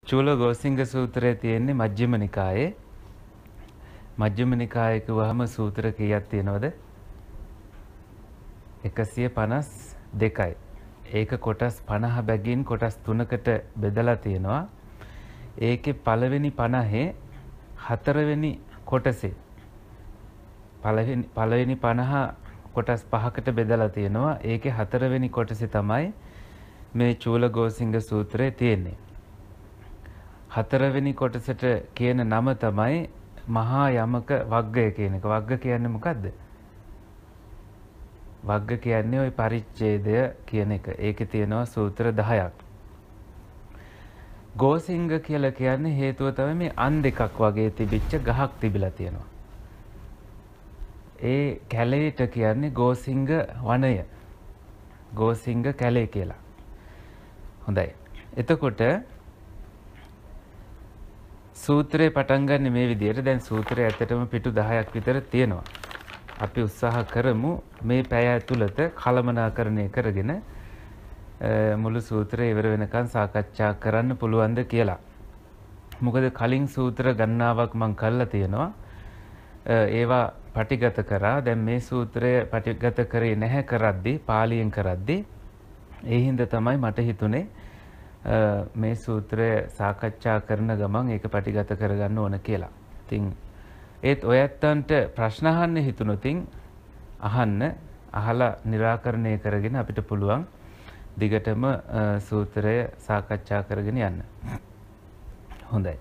චූල ගෝසිංග සූත්‍රයේ තියෙන්නේ මජ්ක්‍ධිම නිකායේ. මජ්ක්‍ධිම නිකායේ කිව්වහම සූත්‍ර කීයක් තියෙනවද? 152යි. ඒක කොටස් 50 බැගින් කොටස් 3කට බෙදලා තියෙනවා. ඒකේ පළවෙනි 50 හතරවෙනි කොටසේ පළවෙනි 50 කොටස් 5කට බෙදලා තියෙනවා. ඒකේ හතරවෙනි කොටසේ තමයි මේ චූල ගෝසිංග සූත්‍රයේ තියෙන්නේ. හතරවෙනි කොටසට කියන නම තමයි මහා යමක වග්ගය කියන එක. වග්ග කියන්නේ මොකද්ද? වග්ග කියන්නේ ওই පරිච්ඡේදය කියන එක. ඒකේ තියෙනවා සූත්‍ර 10ක්. ගෝසිංග කියලා කියන්නේ හේතුව තමයි මේ අන් දෙකක් වගේ තිබිච්ච ගහක් තිබිලා තියෙනවා. ඒ කැලේට කියන්නේ ගෝසිංග වනය. ගෝසිංග කැලේ කියලා. හොඳයි. එතකොට සූත්‍රේ පටන් ගන්න මේ විදිහට. දැන් සූත්‍රය ඇත්තටම පිටු 10ක් විතර තියෙනවා. අපි උත්සාහ කරමු මේ පැය ඇතුළත කළමනාකරණය කරගෙන මුළු සූත්‍රය ඉවර වෙනකන් සාකච්ඡා කරන්න පුළුවන්ද කියලා. මොකද කලින් සූත්‍ර ගණනාවක් මම කරලා තියෙනවා. ඒවා පටිගත කරා. දැන් මේ සූත්‍රය පටිගත කරේ නැහැ කරද්දී පාලියෙන් කරද්දී. ඒ හින්දා තමයි මට හිතුනේ මේ සූත්‍රය සාකච්ඡා කරන ගමන් ඒක පටිගත කරගන්න ඕන කියලා. ඉතින් ඒත් ඔයත්තන්ට ප්‍රශ්න අහන්න හිතුනොතින් අහන්න. අහලා निराකරණය කරගෙන අපිට පුළුවන් දිගටම සූත්‍රය සාකච්ඡා කරගෙන යන්න. හොඳයි.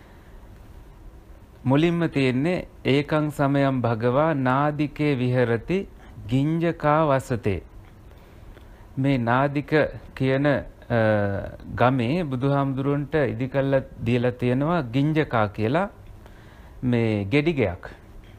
මුලින්ම තියෙන්නේ ඒකං සමයං භගවා නාදිකේ විහෙරති ගිංජකා වසතේ. මේ නාදික කියන ගමේ බුදුහාමුදුරන්ට ඉදි කළා දීලා තියෙනවා ගිංජකා කියලා මේ ගෙඩිගයක්.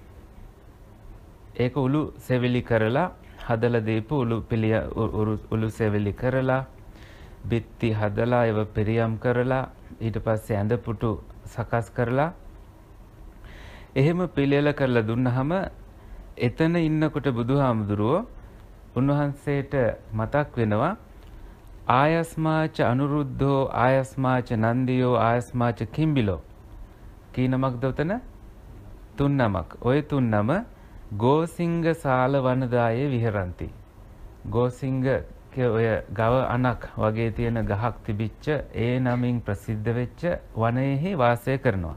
ඒක උළු සෙවිලි කරලා හදලා දීපු උළු සෙවිලි කරලා බිත්ති හදලා ඒව පෙරියම් කරලා ඊට පස්සේ ඇඳ පුටු සකස් කරලා එහෙම පිළියෙල කරලා දුන්නාම එතන ඉන්නකොට බුදුහාමුදුරුවෝ උන්වහන්සේට මතක් වෙනවා ආයස්මාච අනුරුද්ධෝ ආයස්මාච නන්දියෝ ආයස්මාච කිම්බිලෝ කී නමක්ද උතන? 3 නමක්. ওই 3 නම ගෝසිංග සාල වනදායේ විහරಂತಿ. ගෝසිංග ඔය ගව අනක් වගේ තියෙන ගහක් තිබිච්ච ඒ නමින් ප්‍රසිද්ධ වෙච්ච වනයේහි වාසය කරනවා.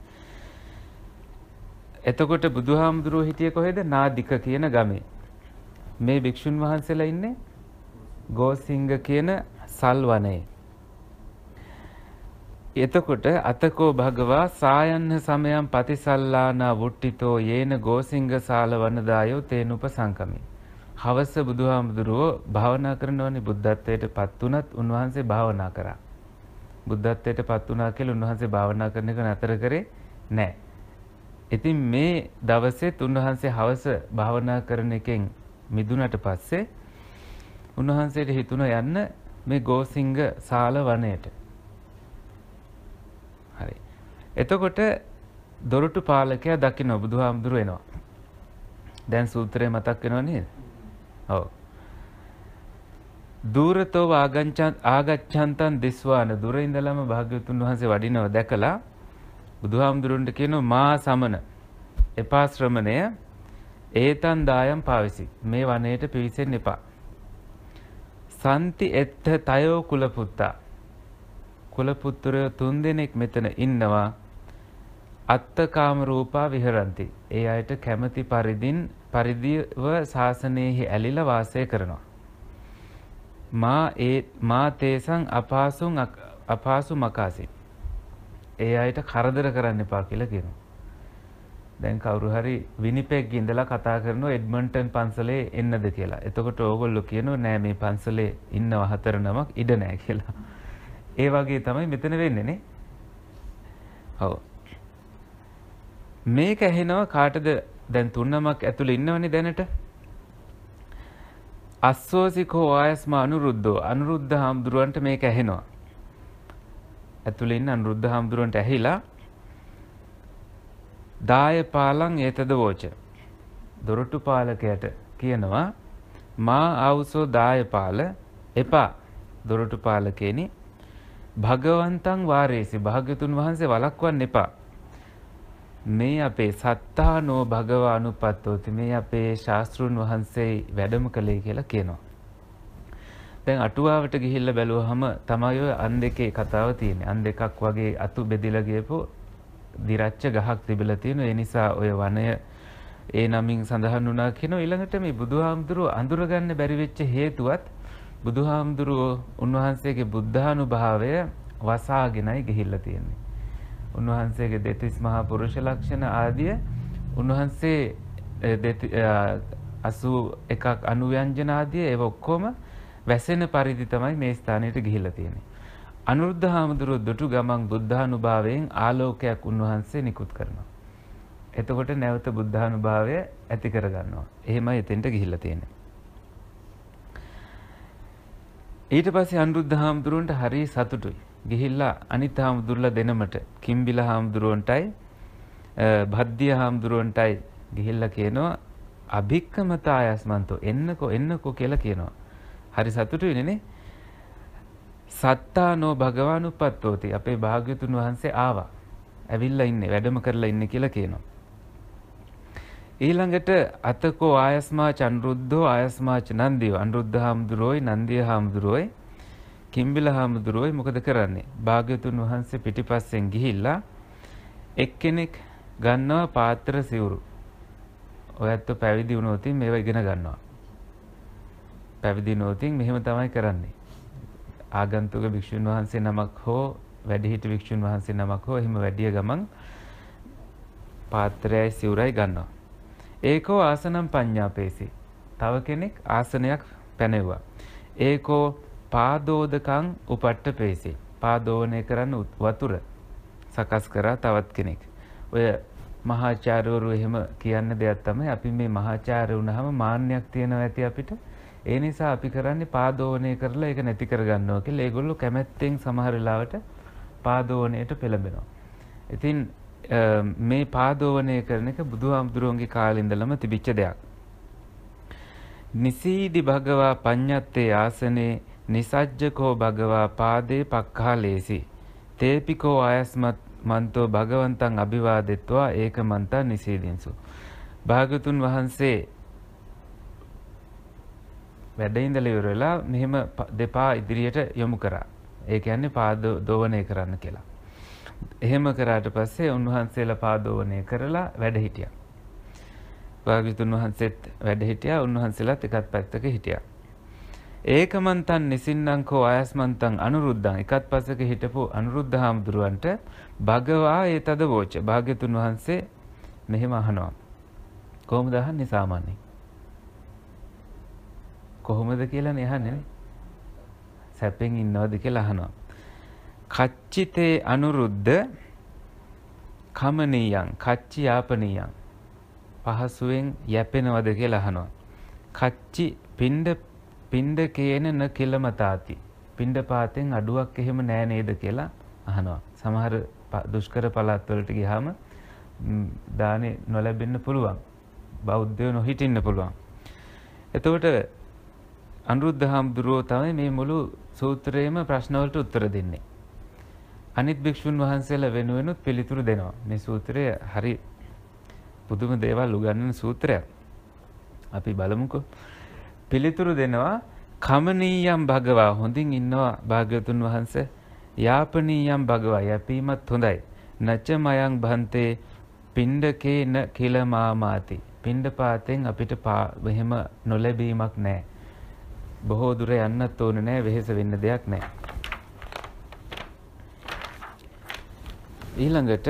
එතකොට බුදුහාමුදුරුවෝ හිටියේ කොහෙද? නාදික කියන ගමේ. මේ භික්ෂුන් වහන්සේලා ඉන්නේ ගෝසිංග කියන සල් වනයේ. එතකොට අතකෝ භගවා සායන්න සමයම් පතිසල්ලානා වුට්ටිතෝ යේන ගෝසිංග සාල වනදායෝ තේන උපසංකමි. හවස බුදුහාමුදුරුවෝ භාවනා කරනවානේ. බුද්ධත්වයට පත් වුණත් උන්වහන්සේ භාවනා කරා. බුද්ධත්වයට පත් වුණා කියලා උන්වහන්සේ භාවනා කරන එක නතර කරේ නැහැ. ඉතින් මේ දවසෙත් උන්වහන්සේ හවස භාවනා කරන එකෙන් මිදුණට පස්සේ උන්වහන්සේට හිතුණා යන්න මේ ගෝසිංග සාල වනයට. හරි. එතකොට දොරටු පාලකයා දකින්න බුදුහාමුදුරුවෝ එනවා. දැන් සූත්‍රය මතක් වෙනව නේද? ඔව්. දූරතෝ ආගච්ඡන්තං දිස්වාන දුර ඉඳලම භාග්‍යවතුන් වහන්සේ වඩිනව දැකලා බුදුහාමුදුරන්ට කියනවා මා සමන එපා ශ්‍රමණය ඒතන් දායම් පාවිසි. මේ වනයේට පිවිසෙන්න එපා. සන්ති එත්ත තයෝ කුලපුත්තා. කුලපුත්‍රයෝ 3 දෙනෙක් මෙතන ඉන්නවා. අත්තකාම රූපා විහරಂತಿ. ඒ අයට කැමැති පරිදිව ශාසනයෙහි ඇලිලා වාසය කරනවා. මා තේසං අපහසු මකාසි. ඒ අයට කරදර කරන්න එපා කියලා කියනවා. දැන් කවුරු හරි විනිපෙග් ඉඳලා කතා කරනවා එඩ්මන්ටන් පන්සලේ එන්නද කියලා. එතකොට ඕගොල්ලෝ කියනවා නෑ මේ පන්සලේ ඉන්නව 4 නමක් ඉඩ නෑ කියලා. ඒ වගේ තමයි මෙතන වෙන්නේ නේ. ඔව්. මේක ඇහෙනවා කාටද? දැන් 3 නමක් ඇතුළේ ඉන්නවනේ දැනට. අස්සෝසිකෝ ආයස්ම අනුරුද්ධෝ. අනුරුද්ධ හාමුදුරුවන්ට මේක ඇහෙනවා. ඇතුළේ ඉන්න අනුරුද්ධ හාමුදුරුවන්ට ඇහිලා දායපාලං ඒතද වෝච. දොරටු පාලකයට කියනවා මා ආවුසෝ දායපාල එපා දොරටු පාලකේනි භගවන්තං වාරේසි භාග්‍යතුන් වහන්සේ වළක්වන්න එපා. මේ අපේ සත්තානෝ භගවා අනුපත්තෝති මේ අපේ ශාස්ත්‍රුන් වහන්සේ වැඩම කළේ කියලා කියනවා. දැන් අටුවාවට ගිහිල්ලා බැලුවහම තමයි ඔය අන් දෙකේ කතාව තියෙන්නේ. අන් දෙකක් වගේ අතු බෙදිලා ගියපු දිරච්ච ගහක් තිබිලා තියෙනවා. ඒ නිසා ඔය වනය ඒ නමින් සඳහන් වුණා කියනවා. ඊළඟට මේ බුදුහාමුදුරුව අඳුරගන්න බැරි වෙච්ච හේතුවත් බුදුහාමුදුරුව උන්වහන්සේගේ බුද්ධානුභාවය වසාගෙනයි ගිහිල්ලා තියෙන්නේ. උන්වහන්සේගේ දෙතිස් මහා පුරුෂ ලක්ෂණ ආදිය උන්වහන්සේ 81ක් අනුව්‍යංජන ආදිය ඒව ඔක්කොම වැසෙන පරිදි තමයි මේ ස්ථානයට ගිහිල්ලා තියෙන්නේ. අනුරුද්ධ හාමුදුරුවෝ දුටු ගමන් බුද්ධානුභාවයෙන් ආලෝකයක් උන්වහන්සේ නිකුත් කරනවා. එතකොට නැවත බුද්ධානුභාවය ඇති කරගන්නවා. එහෙමයි එතෙන්ට ගිහිල්ලා තියෙන්නේ. ඊට පස්සේ අනුරුද්ධ හාමුදුරුවන්ට හරි සතුටුයි. ගිහිල්ලා අනිත් හාමුදුරුවලා දෙනමට කිම්බිල හාමුදුරුවන්ටයි භද්දිය හාමුදුරුවන්ටයි ගිහිල්ලා කියනවා අභික්කමතායස්මන්තෝ එන්නකෝ කියලා කියනවා. හරි සතුටුයිනේ නේ. සත්තානෝ භගවානුපත්තෝති අපේ භාග්‍යතුන් වහන්සේ ආවා. ඇවිල්ලා ඉන්නේ වැඩම කරලා ඉන්නේ කියලා කියනවා. ඊළඟට අතකෝ ආයස්මාච අනුරුද්ධෝ ආයස්මාච නන්දියෝ අනුරුද්ධ හාමුදුරුවෝයි නන්දිය හාමුදුරුවෝයි කිම්බිල හාමුදුරුවෝයි මොකද කරන්නේ? භාග්‍යතුන් වහන්සේ පිටිපස්සෙන් ගිහිල්ලා එක්කෙනෙක් ගන්නවා පාත්‍ර සිවුරු. ඔයත් පැවිදි වුණොත් මේවා ඉගෙන ගන්නවා. පැවිදි වුණොත් මෙහෙම තමයි කරන්නේ. ආගන්තුක භික්ෂුන් වහන්සේ නමක් හෝ වැඩිහිටි භික්ෂුන් වහන්සේ නමක් හෝ එහෙම වැඩිය ගමන් පාත්‍රයයි සිවුරයි ගන්නවා. ඒකෝ ආසනම් පඤ්ඤාපේසි. තව කෙනෙක් ආසනයක් පැනෙවුවා. ඒකෝ පාදෝදකං උපට්ඨපේසි. පාදෝණය කරන්න වතුර සකස් කරා තවත් කෙනෙක්. ඔය මහාචාර්යවරු එහෙම කියන්න දෙයක් තමයි අපි මේ මහාචාර්ය වුණාම මාන්නයක් තියෙනවා ඇති අපිට. ඒ නිසා අපි කරන්නේ පාදෝණය කරලා ඒක නැති කරගන්නවා කියලා. ඒගොල්ලෝ කැමැත්තෙන් සමහර වෙලාවට පාදෝණයට පෙළඹෙනවා. ඉතින් මේ පාදෝණය කරන එක බුදුහාමුදුරුවන්ගේ කාලේ ඉඳලම තිබිච්ච දෙයක්. නිසීදි භගවා පඤ්ඤත්තේ ආසනේ නිසජ්ජකෝ භගවා පාදේ පක්ඛාලේසි තේපිකෝ ආයස්මත් මන්තෝ භගවන්තං අභිවාදෙත්වා ඒකමන්තං නිසීදින්සු. භාගතුන් වහන්සේ වැඩ ඉඳලා ඉවර වෙලා මෙහෙම දෙපා ඉදිරියට යොමු කරා. ඒ කියන්නේ පාද දෝවණය කරන්න කියලා. එහෙම කරාට පස්සේ උන්වහන්සේලා පාදෝවණය කරලා වැඩ හිටියා. භාගතුන් වහන්සේත් වැඩ හිටියා. උන්වහන්සේලාත් එකත් පැත්තක හිටියා. ඒකමන්තං නිසින්නංකෝ ආයස්මන්තං අනුරුද්ධං එකත් පස්සක හිටපු අනුරුද්ධ හාමුදුරුවන්ට භගවා ඒතද වෝච භාග්‍යතුන් වහන්සේ මෙහෙම අහනවා. කොහොමද අහන්නේ සාමාන්‍යයෙන්? කොහොමද කියලා නේ අහන්නේ නේ. සැපෙන් ඉන්නවද කියලා අහනවා. කච්චිතේ අනුරුද්ධ කමනීයං කච්චි යාපනීයං පහසුවෙන් යැපෙනවද කියලා අහනවා. කච්චි පින්ඩ කේන න කිලමතාති පින්ඩ පාතෙන් අඩුවක් එහෙම නෑ නේද කියලා අහනවා. සමහර දුෂ්කර පළාත් වලට ගියාම දානේ නොලැබෙන්න පුළුවන්. බෞද්ධයෝ නොහිටින්න පුළුවන්. එතකොට අනුරුද්ධ හාමුදුරුවෝ තමයි මේ මුළු සූත්‍රයේම ප්‍රශ්න වලට උත්තර දෙන්නේ. අනිත් භික්ෂුන් වහන්සේලා වෙනුවෙනුත් පිළිතුරු දෙනවා. මේ සූත්‍රය හරි පුදුම දේවල් උගන්වන සූත්‍රයක්. අපි බලමුකෝ. පිළිතුරු දෙනවා කමනීයම් භගවා හොඳින් ඉන්නවා භාග්‍යවතුන් වහන්සේ. යාපනීයම් භගවා යැපීමත් හොඳයි. නච මයං භන්තේ පිණ්ඩකේන කිලමාමාති. පිණ්ඩ පාතෙන් අපිට එහෙම නොලැබීමක් නැහැ. බොහෝ දුර යන්නත් ඕනේ නැහැ. වෙහෙස වෙන්න දෙයක් නැහැ. ඊළඟට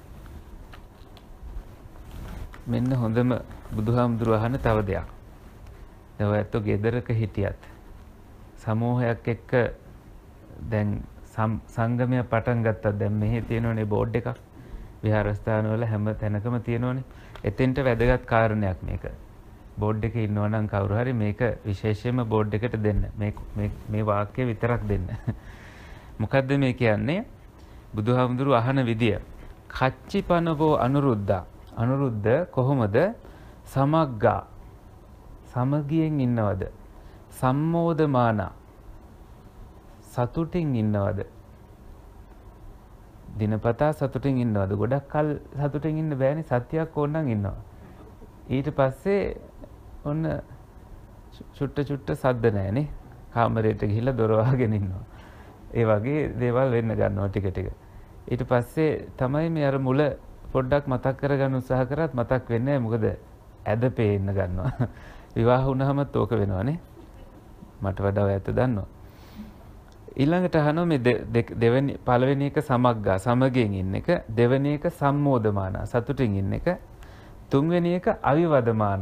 මෙන්න හොඳම බුදුහාමුදුරුව අහන තව දෙයක්. දැන් ඔයත් ගෙදරක හිටියත් සමූහයක් එක්ක දැන් සංගමය පටන් ගත්තා. දැන් මෙහි තියෙනවනේ බෝඩ් එකක්. විහාරස්ථානවල හැම තැනකම තියෙනවනේ. එතෙන්ට වැදගත් කාරණයක් මේක. බෝඩ් එකේ ඉන්නවා නම් කවුරු හරි මේක විශේෂයෙන්ම බෝඩ් එකට දෙන්න. මේ වාක්‍ය විතරක් දෙන්න. මොකද්ද මේ කියන්නේ? බුදුහාමුදුරුව අහන විදිය. කච්චිපනවෝ අනුරුද්ධා. අනුරුද්ධ කොහොමද සමග්ගා සමගියෙන් ඉන්නවද? සම්මෝදමාන සතුටින් ඉන්නවද? දිනපතා සතුටින් ඉන්නවද? ගොඩක් කල් සතුටින් ඉන්න බෑනේ. සතියක් ඕනනම් ඉන්නවා. ඊට පස්සේ ඔන්න චුට්ට සද්ද නැහැනේ. කාමරයට ගිහිල්ලා දොර වහගෙන ඉන්නවා. ඒ වගේ දේවල් වෙන්න ගන්නවා ටික ටික. ඊට පස්සේ තමයි මේ අර මුල පොඩ්ඩක් මතක් කරගන්න උත්සාහ කරත් මතක් වෙන්නේ නැහැ. මොකද ඇද පේන්න ගන්නවා. විවාහ වුණාමත් ඕක වෙනවනේ. මට වඩා ඔය ඇත්ත දන්නවා. ඊළඟට අහනවා මේ දෙවෙනි පළවෙනි එක සමග්ගා සමගයෙන් ඉන්න එක, දෙවෙනි එක සම්මෝධමාන සතුටින් ඉන්න එක, තුන්වෙනි එක අවිවදමාන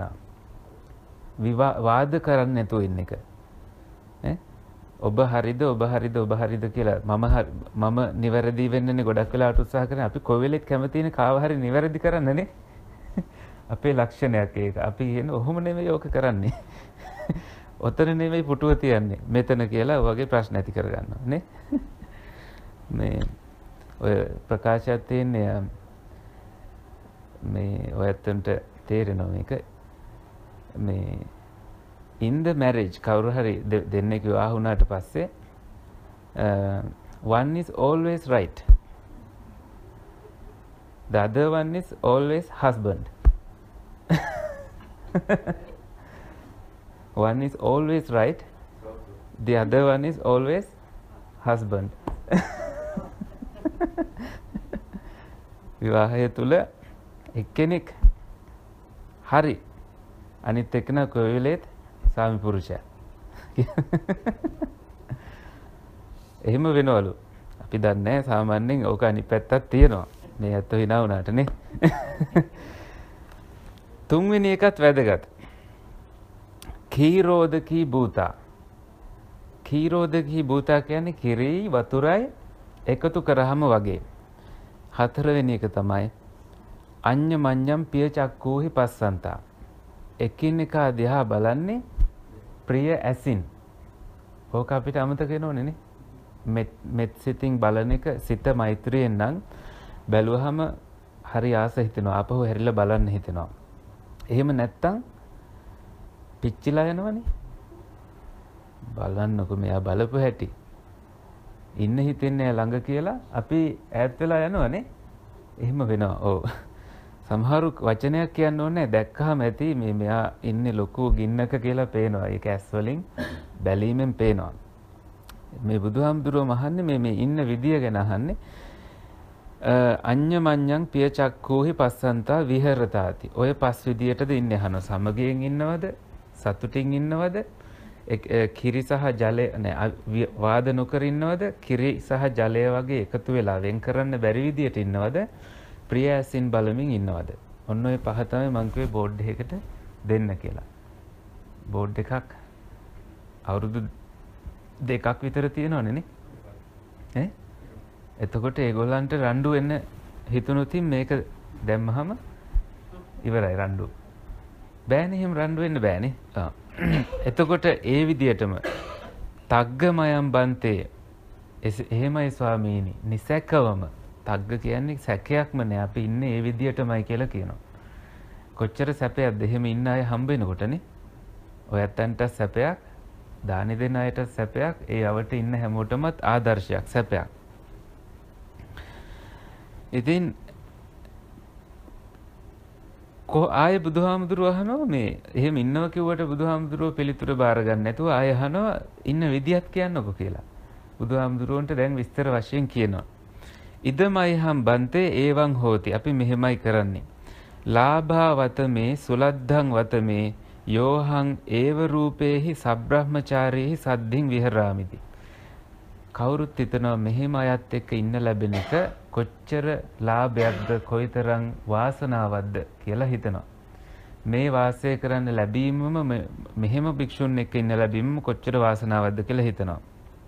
වාද කරන්නේ නැතුව ඉන්න එක. ඔබ හරිද කියලා මම නිවැරදි වෙන්නනේ ගොඩක් වෙලාවට උත්සාහ කරන්නේ. අපි කොයි වෙලෙත් කැමතිනේ කාව හරි නිවැරදි කරන්නනේ. අපේ ලක්ෂණයක් ඒක. අපි කියන ඔහොම නෙමෙයි ඕක කරන්නේ. ඔතන නෙමෙයි පුටුව තියන්නේ. මෙතන කියලා වගේ ප්‍රශ්න ඇති කරගන්නවා නේ. මේ ඔය ප්‍රකාශයක් තියෙන්නේ මේ ඔයත්තන්ට තේරෙනවා මේක. මේ in the marriage කවුරු හරි දෙන්නෙක් විවාහ වුණාට පස්සේ one is always right, the other one is always husband. One is always right, the other one is always husband. විවාහය තුල එක්කෙනෙක් හරි අනිත් එක්කෙනා කොයි වෙලේත් සාමි පුරුෂයා. එහෙම වෙනවලු. අපි දන්නේ සාමාන්‍යයෙන් ඕක අනිත් පැත්තක් තියෙනවා. මේ ඇත්තෝ hina වුණාට නේ. තුන්වෙනි එකත් වැදගත්. කීරෝධකී භූතා. කීරෝධකී භූතා කියන්නේ කිරි වතුරයි එකතු කරාම වගේ. හතරවෙනි එක තමයි අඤ්ඤ මඤ්ඤම් පිය චක්කූහි පස්සන්තා. එකිනෙකා දිහා බලන්නේ ප්‍රිය ඇසින්. ඕක අපිට අමතක වෙනෝනේ නේ. මෙත් සිතින් බලන එක සිත මෛත්‍රියෙන් නම් බැලුවහම හරි ආස හිතෙනවා. ආපහු හැරිලා බලන්න හිතෙනවා. එහෙම නැත්තම් පිච්චිලා යනවනේ. බලන්නකො මෙයා බලපු හැටි. ඉන්න හිතෙන්නේ ළඟ කියලා අපි ඈත් වෙලා යනවනේ. එහෙම වෙනවා. ඔව්. සමහරු වචනයක් කියන්න ඕනේ දැක්කහම ඇති මෙයා ඉන්නේ ලොකු ගින්නක කියලා පේනවා. ඒක ඇස් වලින් බැලීමෙන් පේනවා. මේ බුදුහාමුදුරුවෝ මහන්නේ මේ ඉන්න විදිය ගැන අහන්නේ. අඤ්ඤ මඤ්ඤං පිය චක්කූහි පස්සන්තා විහෙරතාති. ඔය පස් විදියටද ඉන්නේ අහන. සමගයෙන් ඉන්නවද? සතුටින් ඉන්නවද? කිරි සහ ජලය වාද නොකර ඉන්නවද? කිරි සහ ජලය වගේ එකතු වෙලා වෙන් කරන්න බැරි විදියට ඉන්නවද? ප්‍රිය ඇසින් බලමින් ඉන්නවද? ඔන්න ඔය පහ තමයි මං කිව්වේ බෝඩ් එකකට දෙන්න කියලා. බෝඩ් එකක් අවුරුදු 2ක් විතර තියෙනවනේ නේ. එතකොට ඒගොල්ලන්ට රණ්ඩු වෙන්න හිතුනොත් මේක දැම්මහම ඉවරයි රණ්ඩු. බෑනේ එහෙම රණ්ඩු වෙන්න බෑනේ. එතකොට ඒ විදියටම තග්ගමයන් බන්තේ එහෙමයි ස්වාමීනි නිසැකවම තග්ග කියන්නේ සැකයක්ම නෑ. අපි ඉන්නේ ඒ විදියටමයි කියලා කියනවා. කොච්චර සැපයක්ද එහෙම ඉන්න අය හම්බ වෙනකොටනේ. ඔයත්තන්ට සැපයක්, දානි දෙන අයට සැපයක්, ඒ යවට ඉන්න හැමෝටමත් ආදර්ශයක් සැපයක්. ඉතින් ආයේ බුදුහාමුදුරුවෝ අහනවා මේ එහෙම ඉන්නවා කිව්වට බුදුහාමුදුරුවෝ පිළිතුර බාර ගන්න නැතුව ආයේ අහනවා ඉන්න විදියක් කියන්නකෝ කියලා. බුදුහාමුදුරුවන්ට දැන් විස්තර වශයෙන් කියනවා. ඉදමයිහම් බන්තේ ඒවං හෝති. අපි මෙහෙමයි කරන්නේ. ලාභා වතමේ සුලද්ධං වතමේ යෝහං ඒව රූපේහි සබ්‍රහ්මචාරීහි සද්ධින් විහරාමිති. කවුරුත් හිතනවා මෙහෙම අයත් එක්ක ඉන්න ලැබෙන එක කොච්චර ලාභයක්ද කොයිතරම් වාසනාවක්ද කියලා හිතනවා. මේ වාසය කරන්න ලැබීමම මෙහෙම භික්ෂුන් එක්ක ඉන්න ලැබීමම කොච්චර වාසනාවක්ද කියලා හිතනවා.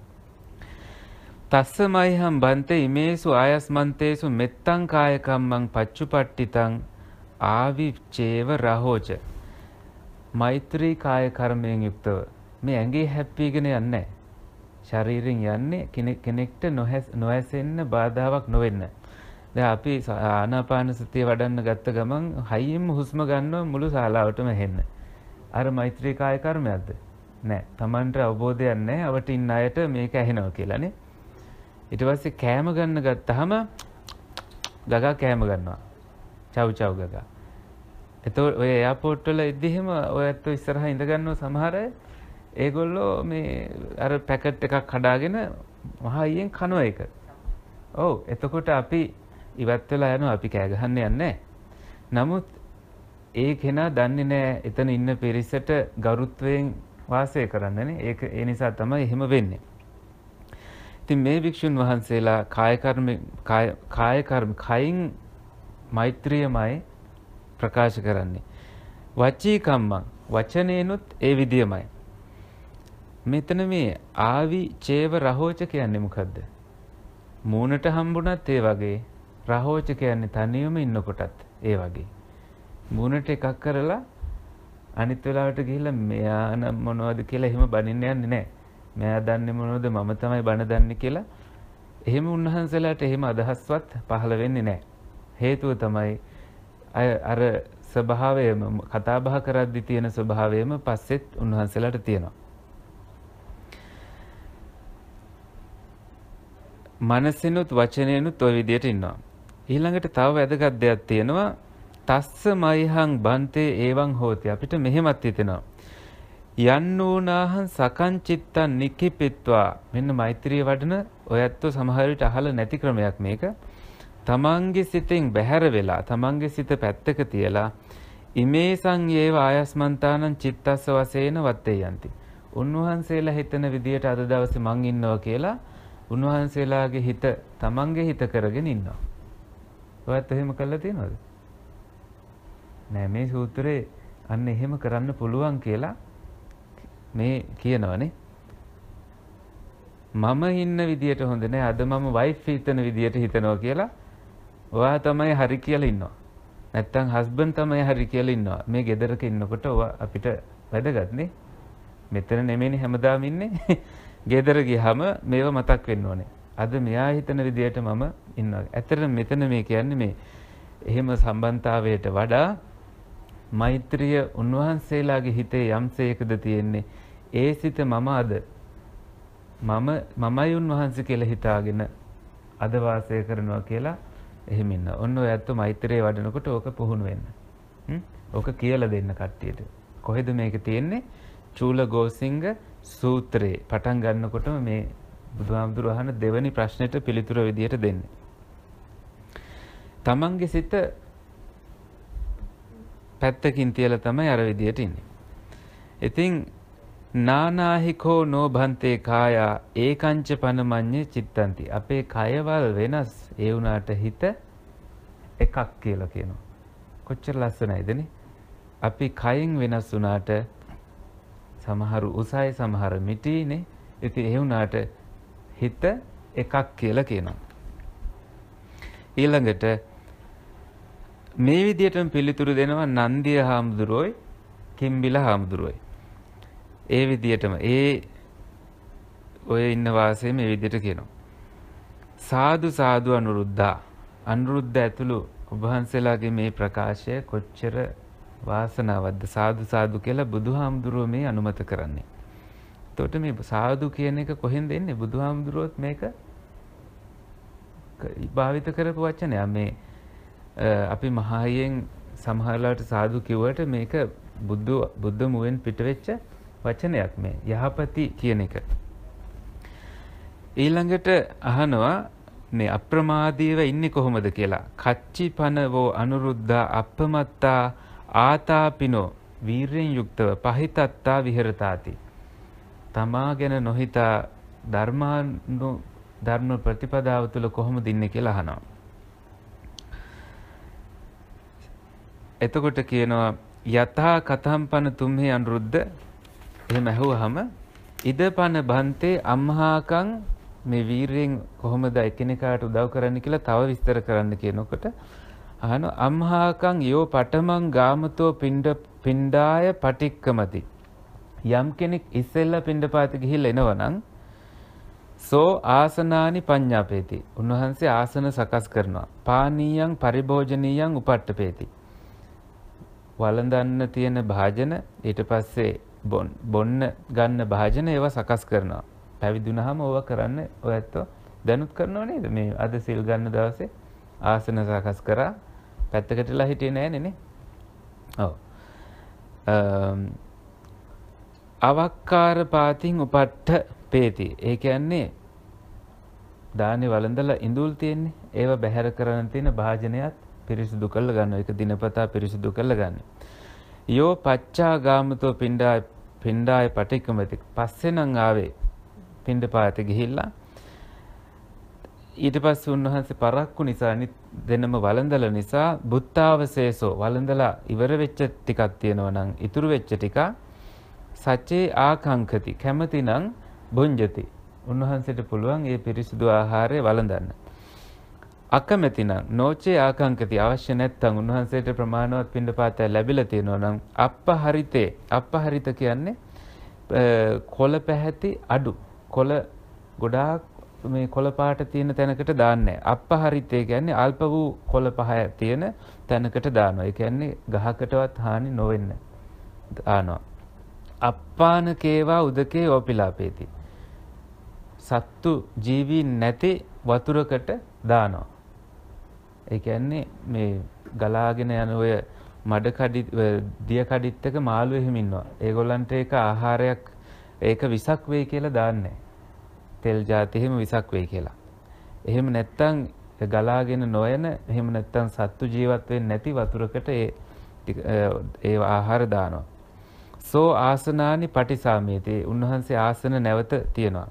තස්සමයිහම් බන්තේ ඉමේසු ආයස්මන්තේසු මෙත්තං කායකම්මං පච්චුපට්ඨිතං ආවිච්චේව රහෝච. මෛත්‍රී කාය කර්මයෙන් යුක්තව මේ ඇඟේ හැප්පීගෙන යන්නේ ශරීරයෙන් යන්නේ කෙනෙක්ට නොඇසෙන්න බාධාවක් නොවෙන්න. දැන් අපි ආනාපාන සතිය වඩන්න ගත්ත ගමන් හයියෙන්ම හුස්ම ගන්නවා මුළු ශාලාවටම හෙන්න. අර මෛත්‍රී කාය කර්මයක්ද? නෑ. Tamanට අවබෝධයක් නෑ. අවට ඉන්න අයට මේක ඇහෙනවා කියලානේ. ඊට පස්සේ කෑම ගන්න ගත්තාම ගගා කෑම ගන්නවා. චව් චව් ගගා. එතකොට ඔය එයාපෝට් වල ඉද්දි එහෙම ඔය ඇත්තෝ ඉස්සරහා ඉඳ ගන්නව සමහර අය. ඒගොල්ලෝ මේ අර පැකට් එකක් කඩාගෙන මහා ඊයෙන් කනවා ඒක. ඔව් එතකොට අපි ඉවත් වෙලා යනවා අපි කෑ ගහන්න යන්නේ. නමුත් ඒ කෙනා දන්නේ නැහැ එතන ඉන්න පිරිසට ගරුත්වයෙන් වාසය කරන්නනේ. ඒක ඒ නිසා තමයි එහෙම වෙන්නේ. ඉතින් මේ භික්ෂුන් වහන්සේලා කාය කර්ම කයින් මෛත්‍රියමයි ප්‍රකාශ කරන්නේ. වචී කම්මං වචනේනොත් ඒ විදියමයි. මෙතන මේ ආවි චේව රහෝච කියන්නේ මොකද්ද? මූණට හම්බුණත් ඒ වගේ, රහෝච කියන්නේ තනියම ඉන්නකොටත් ඒ වගේ. මූණට එකක් කරලා අනිත් වෙලාවට ගිහිල්ලා මෙයා නම් මොනවද කියලා එහෙම බනින්න යන්නේ නැහැ. මෙයා දන්නේ මොනවද මම තමයි බන දන්නේ කියලා එහෙම උන්වහන්සේලාට එහෙම අදහස්වත් පහළ වෙන්නේ නැහැ. හේතුව තමයි අර ස්වභාවයම කතා බහ කරද්දී තියෙන ස්වභාවයම පස්සෙත් උන්වහන්සේලාට තියෙනවා. මනසිනුත් වචනේනුත් ওই විදියට ඉන්නවා. ඊළඟට තව වැදගත් දෙයක් තියෙනවා. තස්ස මයිහං බන්තේ ඒවං හෝති. අපිට මෙහෙමත් හිතෙනවා. යන්නෝනාහං සකංචිත්තං නිකිපිත්වා. මෙන්න මෛත්‍රිය වඩන ඔයත්තු සමහර විට අහලා නැති ක්‍රමයක් මේක. තමන්ගේ සිතෙන් බැහැර වෙලා තමන්ගේ සිත පැත්තක තියලා ඉමේසං යේව ආයස්මන්තානං චිත්තස්ස වශයෙන් වත්තේ යන්ති. උන්වහන්සේලා හිතන විදියට අද දවසේ මං ඉන්නවා කියලා උන්වහන්සේලාගේ හිත තමන්ගේ හිත කරගෙන ඉන්නවා. ඔයත් එහෙම කළා තියෙනවද? නෑ මේ සූත්‍රේ අන්න එහෙම කරන්න පුළුවන් කියලා මේ කියනවනේ. මම ඉන්න විදියට හොඳ නෑ අද මම වයිෆ් හිතන විදියට හිතනවා කියලා ඔයා තමයි හරි කියලා ඉන්නවා. නැත්තම් හස්බන්ඩ් තමයි හරි කියලා ඉන්නවා. මේ ගෙදරක ඉන්නකොට ඔයා අපිට වැදගත් නේ. මෙතන නෙමෙයිනේ හැමදාම ඉන්නේ. ගෙදර ගියාම මේව මතක් වෙන්න ඕනේ. අද මෙයා හිතන විදියට මම ඉන්නවා. ඇත්තටම මෙතන මේ කියන්නේ මේ එහෙම සම්බන්ධතාවයට වඩා මෛත්‍රිය උන්වහන්සේලාගේ හිතේ යම්සේකද තියෙන්නේ. ඒ සිත මම අද මමයි උන්වහන්සේ කියලා හිතාගෙන අද වාසය කරනවා කියලා එහෙම ඉන්න. ඔන්න ඔය ඇත්ත මෛත්‍රිය වඩනකොට ඕක පුහුණු වෙන්න. ඕක කියලා දෙන්න කට්ටියට. කොහෙද මේක තියෙන්නේ? චූල ගෝසිංග සූත්‍රේ පටන් ගන්නකොටම මේ බුදුහාමුදුරුවෝ අහන දෙවෙනි ප්‍රශ්නෙට පිළිතුර විදියට දෙන්නේ. තමන්ගේ සිත පැත්තකින් තියලා තමයි අර විදියට ඉන්නේ. ඉතින් නානාහිකෝ නෝභන්තේ කායා ඒකංච පනමඤ්ඤේ චිත්තන්ති. අපේ කයවල් වෙනස් ඒ වුණාට හිත එකක් කියලා කියනවා. කොච්චර ලස්සනයිදනේ. අපි කයින් වෙනස් වුණාට සමහරු උසයි සමහර මිටිනේ. ඉතින් ඒ වුණාට හිත එකක් කියලා කියනවා. ඊළඟට මේ විදිහටම පිළිතුරු දෙනවා නන්දිය හාමුදුරුවෝයි කිම්බිල හාමුදුරුවෝයි. ඒ විදිහටම ඔය ඉන්න වාසයේ මේ විදිහට කියනවා. සාදු සාදු අනුරුද්ධා. අනුරුද්ධ ඇතුළු ඔබ වහන්සේලාගේ මේ ප්‍රකාශය කොච්චර වාසනාවක්ද. සාදු සාදු කියලා බුදුහාමුදුරුවෝ මේ අනුමත කරන්නේ. එතකොට මේ සාදු කියන එක කොහෙන්ද එන්නේ? බුදුහාමුදුරුවෝත් මේක භාවිත කරපු වචනයක්. මේ අපි මහායෙන් සමහරලාට සාදු කිව්වට මේක බුද්ධ මුවෙන් පිටවෙච්ච වචනයක් මේ යහපති කියන එක. ඊළඟට අහනවා මේ අප්‍රමාදීව ඉන්නේ කොහොමද කියලා. කච්චි පනවෝ අනුරුද්ධා අප්පමත්තා ආතාපිනෝ වීරයෙන් යුක්තව පහිතත්තා විහෙරතාති. තමා ගැන නොහිතා ධර්ම ප්‍රතිපදාව තුළ කොහොමද ඉන්නේ කියලා අහනවා. එතකොට කියනවා යථා කතම්පන තුම්හි අනුරුද්ධ. එහෙම ඇහුවහම ඉදපන බන්තේ අම්හාකං මේ වීරයෙන් කොහොමද එකිනෙකාට උදව් කරන්න කියලා තව විස්තර කරන්න කියනකොට අහනවා අම්හාකං යෝ පඨමං ගාමතෝ පිණ්ඩාය පටික්කමති. යම් කෙනෙක් ඉස්සෙල්ලා පිණ්ඩපාත ගිහිල්ලා එනවනම් සෝ ආසනානි පඤ්ඤාපේති. උන්වහන්සේ ආසන සකස් කරනවා. පානීයං පරිභෝජනීයං උපට්ඨපේති. වළඳන්න තියෙන භාජන ඊට පස්සේ බොන්න ගන්න භාජන ඒවා සකස් කරනවා. පැවිදුනහම ඕවා කරන්න ඔය ඇත්තෝ දැනුත් කරනව නේද? මේ අද සිල් ගන්න දවසේ ආසන සකස් කරා පැත්තකටලා හිටියේ නෑනේ නේ. ඔව්. අවක්කාර පාතින් උපට්ඨ පේති. ඒ කියන්නේ දානේ වළඳලා ඉඳුල් තියෙන්නේ. ඒව බැහැර කරන්න තියෙන භාජනයත් පිරිසිදු කරලා ගන්නවා. ඒක දිනපතා පිරිසිදු කරලා ගන්න. යෝ පච්චා ගාමතෝ පිණ්ඩාය පටික්කමති. පස්සේ නම් ආවේ පිණ්ඩපාත ගිහිල්ලා ඊට පස්සේ උන්වහන්සේ පරක්කු නිසා දෙනම වළඳලා නිසා බුත්තාවශේෂෝ වළඳලා ඉවර වෙච්ච ටිකක් තියෙනවා නම් ඉතුරු වෙච්ච ටික සච්චේ ආකංකති කැමති නම් භුංජති. උන්වහන්සේට පුළුවන් ඒ පිරිසිදු ආහාරය වළඳන්න. අකමැති නම් නොචේ ආකංකති අවශ්‍ය නැත්නම් උන්වහන්සේට ප්‍රමාණවත් පිණ්ඩපාතය ලැබිලා තියෙනවා නම් අප්පහරිතේ අප්පහරිත කියන්නේ කොළ පැහැති අඩු කොළ ගොඩාක් මේ කොළ පාට තියෙන තැනකට දාන්නේ. අප්පහරිතේ කියන්නේ අල්ප වූ කොළ පහ තියෙන තැනකට දානවා. ඒ කියන්නේ ගහකටවත් හානි නොවෙන්න දානවා. අප්පාන කේවා උදකේ ඕපිලාපේති. සත්තු ජීවී නැති වතුරකට දානවා. ඒ කියන්නේ මේ ගලාගෙන යන ඔය මඩ කඩි දිය කඩਿੱත් එක මාළු එහෙම ඉන්නවා. ඒගොල්ලන්ට ඒක ආහාරයක් ඒක විසක් වෙයි කියලා දාන්නේ. තෙල් ಜಾති එහෙම විසක් වෙයි කියලා. එහෙම නැත්තම් ගලාගෙන නොයන එහෙම නැත්තම් සත්තු ජීවත් වෙන්නේ නැති වතුරකට ඒ ආහාර දානවා. සෝ ආසනානි පටිසාමේති. උන්වහන්සේ ආසන නැවත තියනවා.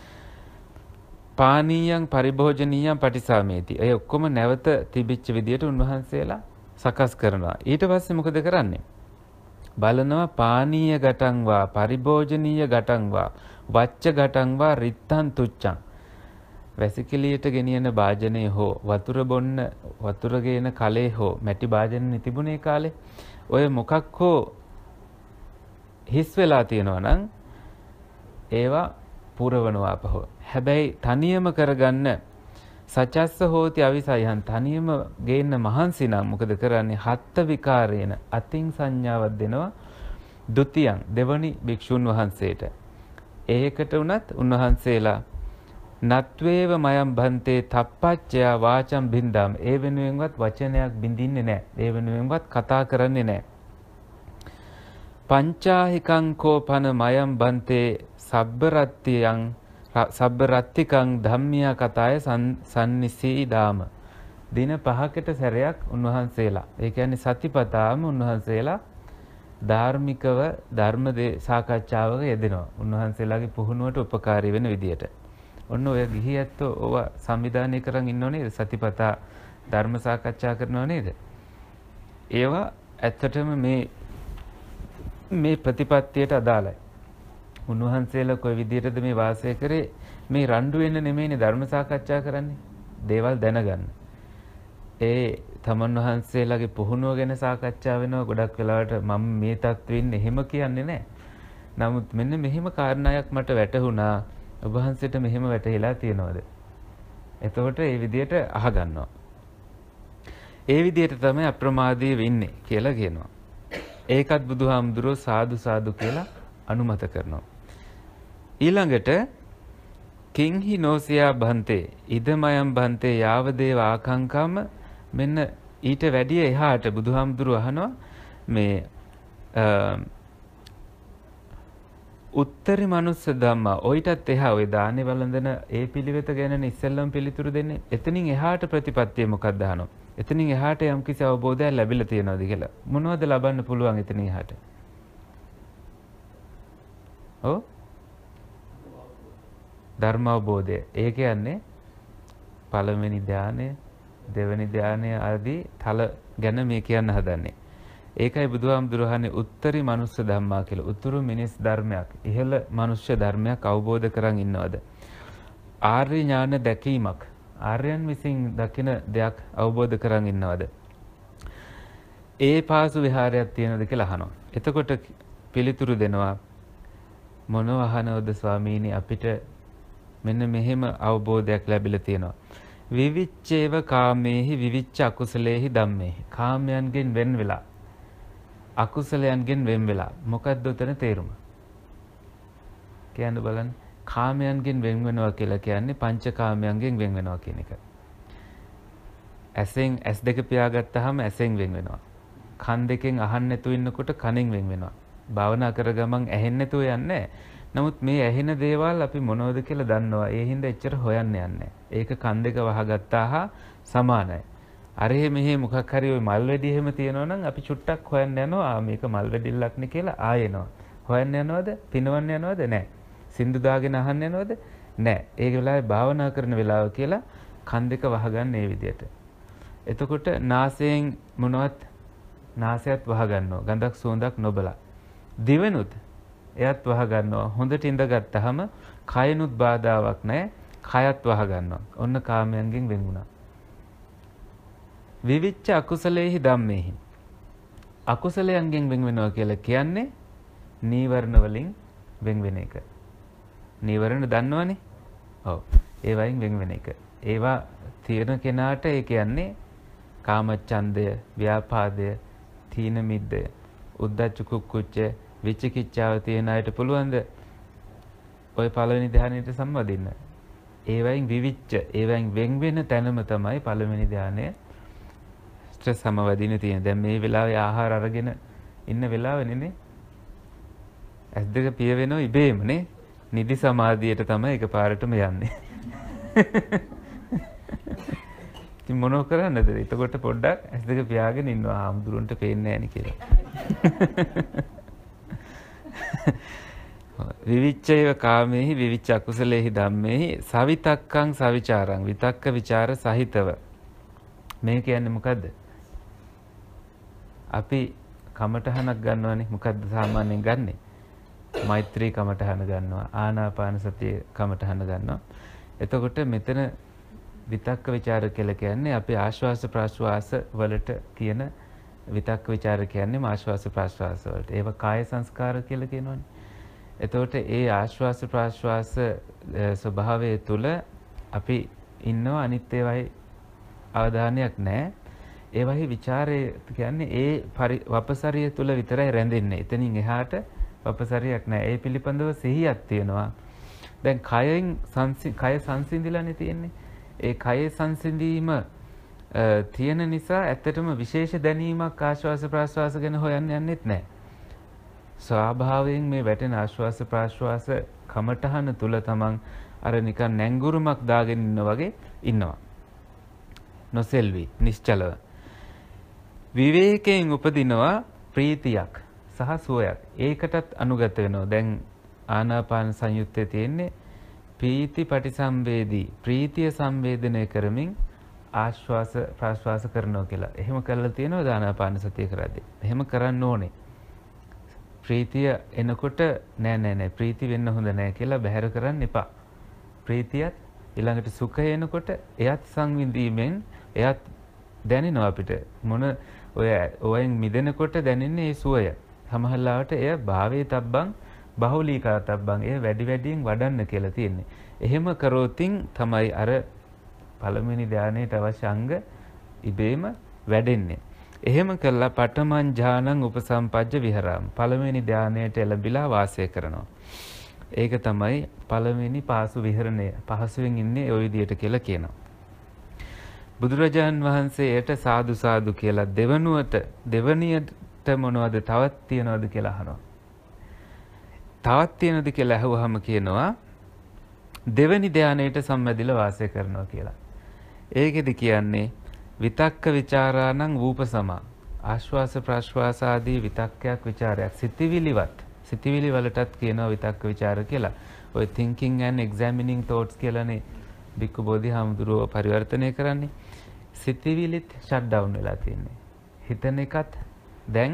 පානීයං පරිභෝජනීයං පටිසාමේති. ඒ ඔක්කොම නැවත තිබිච්ච විදියට උන්වහන්සේලා සකස් කරනවා. ඊට පස්සේ මොකද කරන්නේ? බලනවා පානීය ගටං වා පරිභෝජනීය ගටං වා වච්ච ගටං වා රිත්තං තුච්ඡං. වැසිකිළියට ගෙනියන භාජනයේ හෝ වතුර බොන්න වතුර ගේන කලේ හෝ මැටි භාජන තිබුණේ කාලේ ඔය මොකක් හෝ හිස් වෙලා තියෙනවා නම් ඒවා පුරවනවා අපහො. හැබැයි තනියම කරගන්න සචස්ස හෝති අවිසයන් තනියම ගේන්න මහන්සි නම් මොකද කරන්නේ? හත්ත විකාරේන අතින් සංඥාවක් දෙනවා ဒ ුතියං දෙවනි භික්ෂුන් වහන්සේට. ඒකට උනත් උන්වහන්සේලා නත්වේව මයම් භන්තේ තප්පච්චයා වාචම් බින්දාම. ඒ වෙනුවෙන්වත් වචනයක් බින්දින්නේ නැහැ. ඒ වෙනුවෙන්වත් කතා කරන්නේ නැහැ. පංචාහිකං කෝපන මයම් බන්තේ සබ්බරත්තිකං ධම්මියා කතාය සම්නිසීදාම. දින 5කට සැරයක් උන්වහන්සේලා ඒ කියන්නේ සතිපතාම උන්වහන්සේලා ධාර්මිකව ධර්ම සාකච්ඡාවක යෙදෙනවා. උන්වහන්සේලාගේ පුහුණුවට උපකාරී වෙන විදියට. ඔන්න ඔය ගිහි ඇත්තෝ ඔව සංවිධානය කරන් ඉන්නව නේද? සතිපතා ධර්ම සාකච්ඡා කරනව නේද? ඒවා ඇත්තටම මේ ප්‍රතිපත්තියට අදාළයි. උන්වහන්සේලා කොයි විදියටද මේ වාසය කරේ? මේ රණ්ඩු වෙන්න නෙමෙයිනේ ධර්ම සාකච්ඡා කරන්නේ. දේවල් දැනගන්න. ඒ තමන් වහන්සේලාගේ පුහුණුව ගැන සාකච්ඡා වෙනවා. ගොඩක් වෙලාවට මම මේ තත්ත්වෙ ඉන්නේ එහෙම කියන්නේ නැහැ. නමුත් මෙන්න මෙහෙම කාරණාවක් මට වැටහුණා. ඔබ වහන්සේට මෙහෙම වැටහිලා තියෙනවද? එතකොට ඒ විදියට අහගන්නවා. ඒ විදියට තමයි අප්‍රමාදී වෙන්නේ කියලා කියනවා. ඒකත් බුදුහාමුදුරුවෝ සාදු සාදු කියලා අනුමත කරනවා. ඊළඟට කිංහි නෝසියා භන්තේ ඉදමයම් භන්තේ යාවදේව ආකංකම මෙන්න ඊට වැඩිය එහාට බුදුහාමුදුරුවෝ අහනවා මේ උත්තරී මනුස්ස ධම්මා ඔයිටත් එහා ඔය දානේ වළඳන ඒ පිළිවෙත ගැන ඉස්සෙල්ලම පිළිතුරු දෙන්නේ. එතනින් එහාට ප්‍රතිපත්තිය මොකක්ද අහනවා. එතනින් එහාට යම්කිසි අවබෝධයක් ලැබිලා තියෙනවද කියලා. මොනවද ලබන්න පුළුවන් එතනින් එහාට? ඔව් ධර්ම අවබෝධය. ඒ කියන්නේ පළවෙනි ධානය, දෙවෙනි ධානය ආදී තල ගැන මේ කියන්න හදන්නේ. ඒකයි බුදුහාමුදුරුවනේ උත්තරී මනුස්ස ධම්මා කියලා. උතුරු මිනිස් ධර්මයක්, ඉහළ මනුෂ්‍ය ධර්මයක් අවබෝධ කරන් ඉන්නවද? ආර්ය ඥාන දැකීමක්, ආර්යයන් විසින් දකින දෙයක් අවබෝධ කරන් ඉන්නවද? ඒ පාසු විහාරයක් තියෙනවද කියලා අහනවා. එතකොට පිළිතුරු දෙනවා මොනව අහනවද ස්වාමීනි අපිට මෙන්න මෙහෙම අවබෝධයක් ලැබිලා තියෙනවා. විවිච්ඡේව කාමේහි විවිච්ඡ අකුසලේහි ධම්මේහි. කාමයන්ගෙන් වෙන් වෙලා අකුසලයන්ගෙන් වෙන් වෙලා. මොකක්ද උතන තේරුම? කියන්න බලන්න. කාමයන්ගෙන් වෙන් වෙනවා කියලා කියන්නේ පංච කාමයන්ගෙන් වෙන් වෙනවා කියන එක. ඇසෙන් ඇස් දෙක පියාගත්තාම ඇසෙන් වෙන් වෙනවා. කන් දෙකෙන් අහන්න නැතුව ඉන්නකොට කනෙන් වෙන් වෙනවා. භාවනා කර ගමන් ඇහෙන්නේ නැතුව යන්නේ. නමුත් මේ ඇහෙන දේවල් අපි මොනවද කියලා දන්නවා. ඒ හින්දා එච්චර හොයන්න යන්නේ. ඒක කන් දෙක වහගත්තා හා සමානයි. අරෙහි මෙහි මොකක් හරි ওই මල් වැඩි එහෙම තියෙනවා නම් අපි චුට්ටක් හොයන්න යනවා. මේක මල් වැඩිල්ලක් නේ කියලා ආයෙනවා. හොයන්න යනවද? පිනවන්න යනවද? නැහැ. සින්දු දාගෙන අහන්න යනවද? නැහැ. ඒ වෙලාවේ භාවනා කරන වෙලාව කියලා කන් දෙක වහගන්න මේ විදියට. එතකොට නාසයෙන් මොනවත් නාසයත් වහගන්නවා. ගඳක් සුවඳක් නොබලා. දිවෙනුත් එයත් වහගන්නවා. හොඳට ඉඳගත්තාම කයනුත් බාධාවක් නැහැ. කයත් වහගන්නවා. ඔන්න කාමයන්ගෙන් වෙන් වුණා. විවිච්ච අකුසලේහි ධම්මේහි. අකුසලයන්ගෙන් වෙන් වෙනවා කියලා කියන්නේ නීවරණ වලින් වෙන් වෙන එක. නීවරණ දන්නවනේ? ඔව්. ඒ වයින් වෙන් වෙන එක. ඒවා තියෙන කෙනාට ඒ කියන්නේ කාමච්ඡන්දය, ව්‍යාපාදය, තීන මිද්දය, උද්ධච්ච කුක්කුච්ච, විචිකිච්ඡාව තියෙන අයට පුළුවන්ද ඔය පළවෙනි ධ්‍යානෙට සම්බන්ධින්න? ඒ වයින් විවිච්ච, ඒ වයින් වෙන් වෙන තැනම තමයි පළවෙනි ධ්‍යානය ස්ට්‍රෙස් සමවදින තියෙන. දැන් මේ වෙලාවේ ආහාර අරගෙන ඉන්න වෙලාවනේ ඇස් දෙක පිය වෙනව ඉබේම නේ. නිදි සමාධියට තමයි එකපාරටම යන්නේ. ඉතින් මොනව කරන්නද? එතකොට පොඩ්ඩක් ඇස් දෙක පියාගෙන ඉන්නවා. ආම්දුරන්ට පේන්නේ නැහැ නේ කියලා. විවිච්ඡේව කාමේහි විවිච්ඡ අකුසලේහි ධම්මේහි සවිතක්කං සවිචාරං විතක්ක ਵਿਚාර සහිතව. මේ කියන්නේ මොකද්ද? අපි කමඨහනක් ගන්නවානේ. මොකද්ද සාමාන්‍යයෙන් ගන්නෙ? මෛත්‍රී කමඨහන ගන්නවා. ආනාපාන සතිය කමඨහන ගන්නවා. එතකොට මෙතන විතක්ක ਵਿਚාර කියලා කියන්නේ අපි ආශ්වාස ප්‍රාශ්වාස වලට කියන විතක්ක ਵਿਚාර කියන්නේ ආශ්වාස ප්‍රාශ්වාස වලට. ඒව කාය සංස්කාර කියලා කියනවනේ. එතකොට ඒ ආශ්වාස ප්‍රාශ්වාස ස්වභාවය තුළ අපි ඉන්නවා. අනිත් ඒවායි අවධානයක් නැහැ. ඒවායි ਵਿਚාරය කියන්නේ ඒ වපසරිය තුළ විතරයි රැඳෙන්නේ. එතනින් එහාට වපසරියක් නැහැ. ඒ පිළිබඳව සිහියක් තියෙනවා. දැන් කය සංසිඳිලානේ තියෙන්නේ. ඒ කයේ සංසිඳීම තියෙන නිසා ඇත්තටම විශේෂ දැනීමක් ආශ්වාස ප්‍රාශ්වාස ගැන හොයන්න යන්නෙත් නැහැ. ස්වභාවයෙන් මේ වැටෙන ආශ්වාස ප්‍රාශ්වාස කමඨහන තුල තමන් අර නිකන් නැංගුරුමක් දාගෙන ඉන්න වගේ ඉන්නවා. නොසෙල්වි නිශ්චලව. විවේකයෙන් උපදිනවා ප්‍රීතියක් සහ සුවයක්. ඒකටත් අනුගත වෙනවා. දැන් ආනාපාන සංයුත්තේ තියෙන්නේ ප්‍රීති පටිසම්වේදී ප්‍රීතිය සංවේදනය කරමින් ආශ්වාස ප්‍රාශ්වාස කරනවා කියලා. එහෙම කරලා තියෙනවා ආනාපාන සතිය කරද්දී. එහෙම කරන්න ඕනේ. ප්‍රීතිය එනකොට නෑ ප්‍රීති වෙන්න හොඳ නෑ කියලා බැහැර කරන්න එපා. ප්‍රීතියත් ඊළඟට සුඛය එනකොට එයත් සංවිඳීමෙන් එයත් දැනෙනවා අපිට. මොන ඔයෙන් මිදෙනකොට දැනෙන්නේ ඒ සුවය. සමහරවිට එය භාවයේ තබ්බන් බහුලීකාතබ්බන් එය වැඩි වැඩියෙන් වඩන්න කියලා තියෙන්නේ. එහෙම කරොතින් තමයි අර පළවෙනි ධානයට අවශ්‍ය අංග ඉබේම වැඩෙන්නේ. එහෙම කළා පඨමං ඥානං උපසම්පජ්ජ විහරාම. පළවෙනි ධානයට එළඹිලා වාසය කරනවා. ඒක තමයි පළවෙනි පාසු විහරණය. පහසුවෙන් ඉන්නේ ওই විදියට කියලා කියනවා. බුදුරජාන් වහන්සේට සාදු සාදු කියලා දෙවනියට මොනවද තවත් තියනවද කියලා අහනවා. තවත් තියනවද කියලා අහුවහම කියනවා දෙවනි ධානයට සම්මැදිලා වාසය කරනවා කියලා. ඒකෙදි කියන්නේ විතක්ක ਵਿਚාරාණං වූපසමා. ආශ්වාස ප්‍රාශ්වාස ආදී විතක්කයක් ਵਿਚාරයක් සිතිවිලි වලටත් කියනවා විතක්ක ਵਿਚාර කියලා. ඔය thinking and examining thoughts කියලානේ බික්කු බෝධිහාමුදුරුවෝ පරිවර්තනය කරන්නේ. සිතිවිලිත් shut down වෙලා තියෙන්නේ. හිතන එකත් දැන්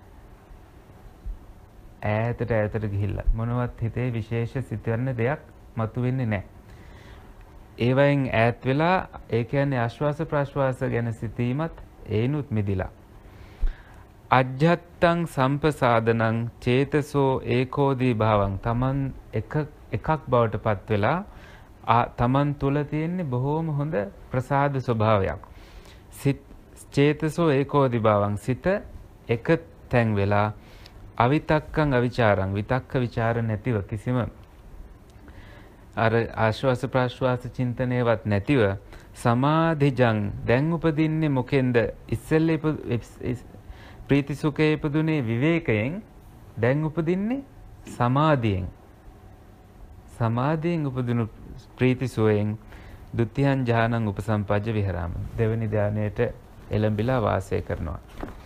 ඈතට ගිහිල්ලා මොනවත් හිතේ විශේෂ සිතවන්න දෙයක් මතුවෙන්නේ නැහැ. ඒවයින් ඈත් වෙලා ඒ කියන්නේ ආශ්වාස ප්‍රාශ්වාස ගැන සිතීමත් ඒනුත් මිදිලා. අජ්ජත්තං සම්පසාදනං චේතසෝ ඒකෝදී භාවං. තමන් එකක් බවට පත් වෙලා තමන් තුල තියෙන්නේ බොහෝම හොඳ ප්‍රසාද ස්වභාවයක්. චේතසෝ ඒකෝදී භාවං. සිත එක තැන් වෙලා අවිතක්කං අවිචාරං. විතක්ක ਵਿਚාර නැතිව කිසිම අර ආශ්වාස ප්‍රාශ්වාස චින්තනයවත් නැතිව සමාධිජං දැන් උපදින්නේ මොකෙන්ද? ඉස්සෙල්ලා ප්‍රීති සුඛේ ඉපදුනේ විවේකයෙන්, දැන් උපදින්නේ සමාධියෙන්. සමාධියෙන් උපදිනු ප්‍රීති සුවයෙන් ဒုတိ යං ඥානං උපසම්පජ්ජ විහරාම. දෙවෙනි ධානයට එළඹිලා වාසය කරනවා.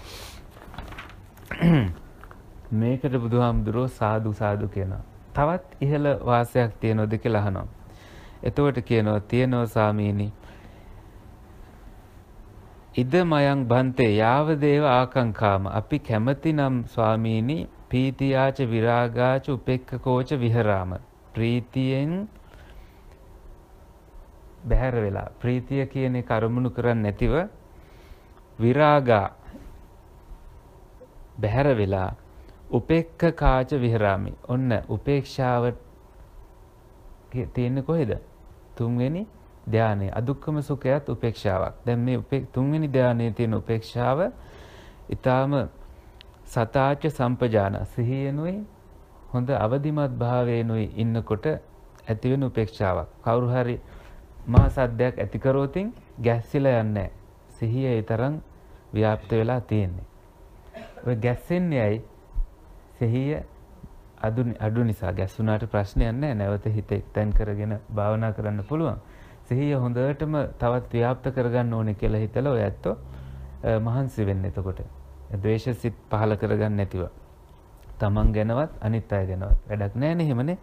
මේකට බුදුහාමුදුරුවෝ සාදු සාදු කියනවා. තවත් ඉහළ වාසයක් තියනවද කියලා අහනවා. එතකොට කියනවා තියනවා ස්වාමීනි. ඉදමයන් බන්තේ යාව දේව ආකංකාම. අපි කැමතිනම් ස්වාමීනි පීතියාච විරාගාච උපෙක්ඛකෝච විහරාම. ප්‍රීතියෙන් බැහැර වෙලා ප්‍රීතිය කියන එක අරමුණු කරන්නේ නැතිව විරාගා බැහැර වෙලා උපෙක්ඛකාච විහරාමි. ඔන්න උපේක්ෂාව තියෙන්නේ කොහෙද? තුන්වෙනි ධානයේ. අදුක්කම සුඛයත් උපේක්ෂාවක්. දැන් මේ තුන්වෙනි ධානයේ තියෙන උපේක්ෂාව ඊටාම සතාච සම්පජාන සිහියනුයි හොඳ අවදිමත් භාවයෙන්ුයි ඉන්නකොට ඇතිවෙන උපේක්ෂාවක්. කවුරු හරි මහා සද්දයක් ඇති කරෝතින් ගැස්සිලා යන්නේ නැහැ. සිහිය ඒ තරම් ව්‍යාප්ත වෙලා තියෙන්නේ. ඔය ගැස්සෙන්නේ ඇයි? සිහිය අඩු නිසා. ගැස්සුණාට ප්‍රශ්නයක් නැහැ. නැවත හිත එක්තෙන් කරගෙන භාවනා කරන්න පුළුවන්. සිහිය හොඳටම තවත් ව්‍යාප්ත කරගන්න ඕනේ කියලා හිතලා ඔය ඇත්තෝ මහන්සි වෙන්නේ එතකොට. ද්වේෂසිත පහල කරගන්න නැතිව. තමන් ගැනවත් අනිත් අය ගැනවත් වැඩක් නැහැ නේ එහෙමනේ.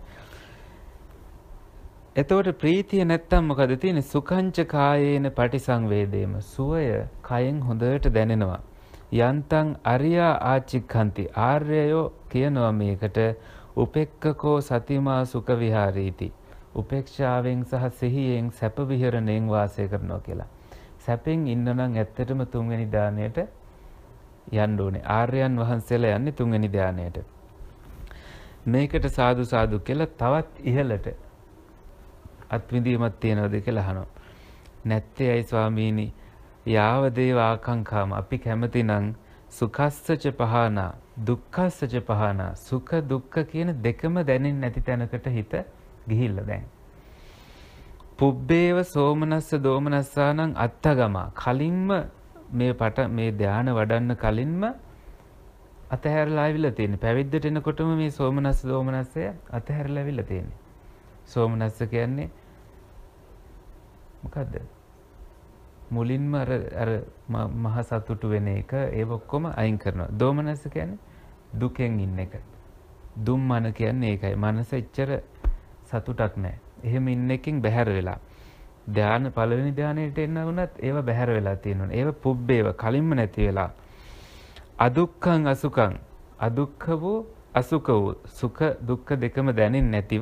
එතකොට ප්‍රීතිය නැත්තම් මොකද තියෙන්නේ? සුඛංච කායේන පටිසංවේදේම. සුවය කයෙන් හොඳට දැනෙනවා. යන්තං අරියා ආචික්ඛන්ති. ආර්යයෝ කියනවා මේකට උපෙක්ඛකෝ සතිමා සුඛ විහාරීති. උපේක්ෂාවෙන් සහ සිහියෙන් සැප විහරණයෙන් වාසය කරනවා කියලා. සැපෙන් ඉන්න නම් ඇත්තටම තුන්වෙනි ධානයට යන්න ඕනේ. ආර්යයන් වහන්සේලා යන්නේ තුන්වෙනි ධානයට. මේකට සාදු සාදු කියලා තවත් ඉහළට අත්විඳීමක් තියනවද කියලා අහනවා. නැත්තේ ඇයි ස්වාමීනි? යාව දේව ආකංකාම. අපි කැමතිනම් සුඛස්සච පහනා දුක්ඛස්සච පහනා. සුඛ දුක්ඛ කියන දෙකම දැනෙන්නේ නැති තැනකට හිත ගිහිල්ලා දැන්. පුබ්බේව සෝමනස්ස දෝමනස්සානං අත්තගම. කලින්ම මේ ධානය වඩන්න කලින්ම අතහැරලා ආවිල්ලා තියෙන්නේ. පැවිද්දට එනකොටම මේ සෝමනස්ස දෝමනස්සය අතහැරලා ආවිල්ලා තියෙන්නේ. සෝමනස්ස කියන්නේ මොකද්ද? මුලින්ම අර මහ සතුටු වෙන එක ඒ ඔක්කොම අයින් කරනවා. දෝමනස්ස කියන්නේ දුකෙන් ඉන්න එක. දුම්මන කියන්නේ ඒකයි. මනස එච්චර සතුටක් නැහැ. එහෙම ඉන්න එකකින් බැහැර වෙලා. ධාන පළවෙනි ධානයට එන්න වුණත් ඒව බැහැර වෙලා තියෙනවා. ඒව පුබ්බේව කලින්ම නැති වෙලා. අදුක්ඛං අසුඛං. අදුක්ඛ වූ අසුඛ වූ සුඛ දුක්ඛ දෙකම දැනෙන්නේ නැතිව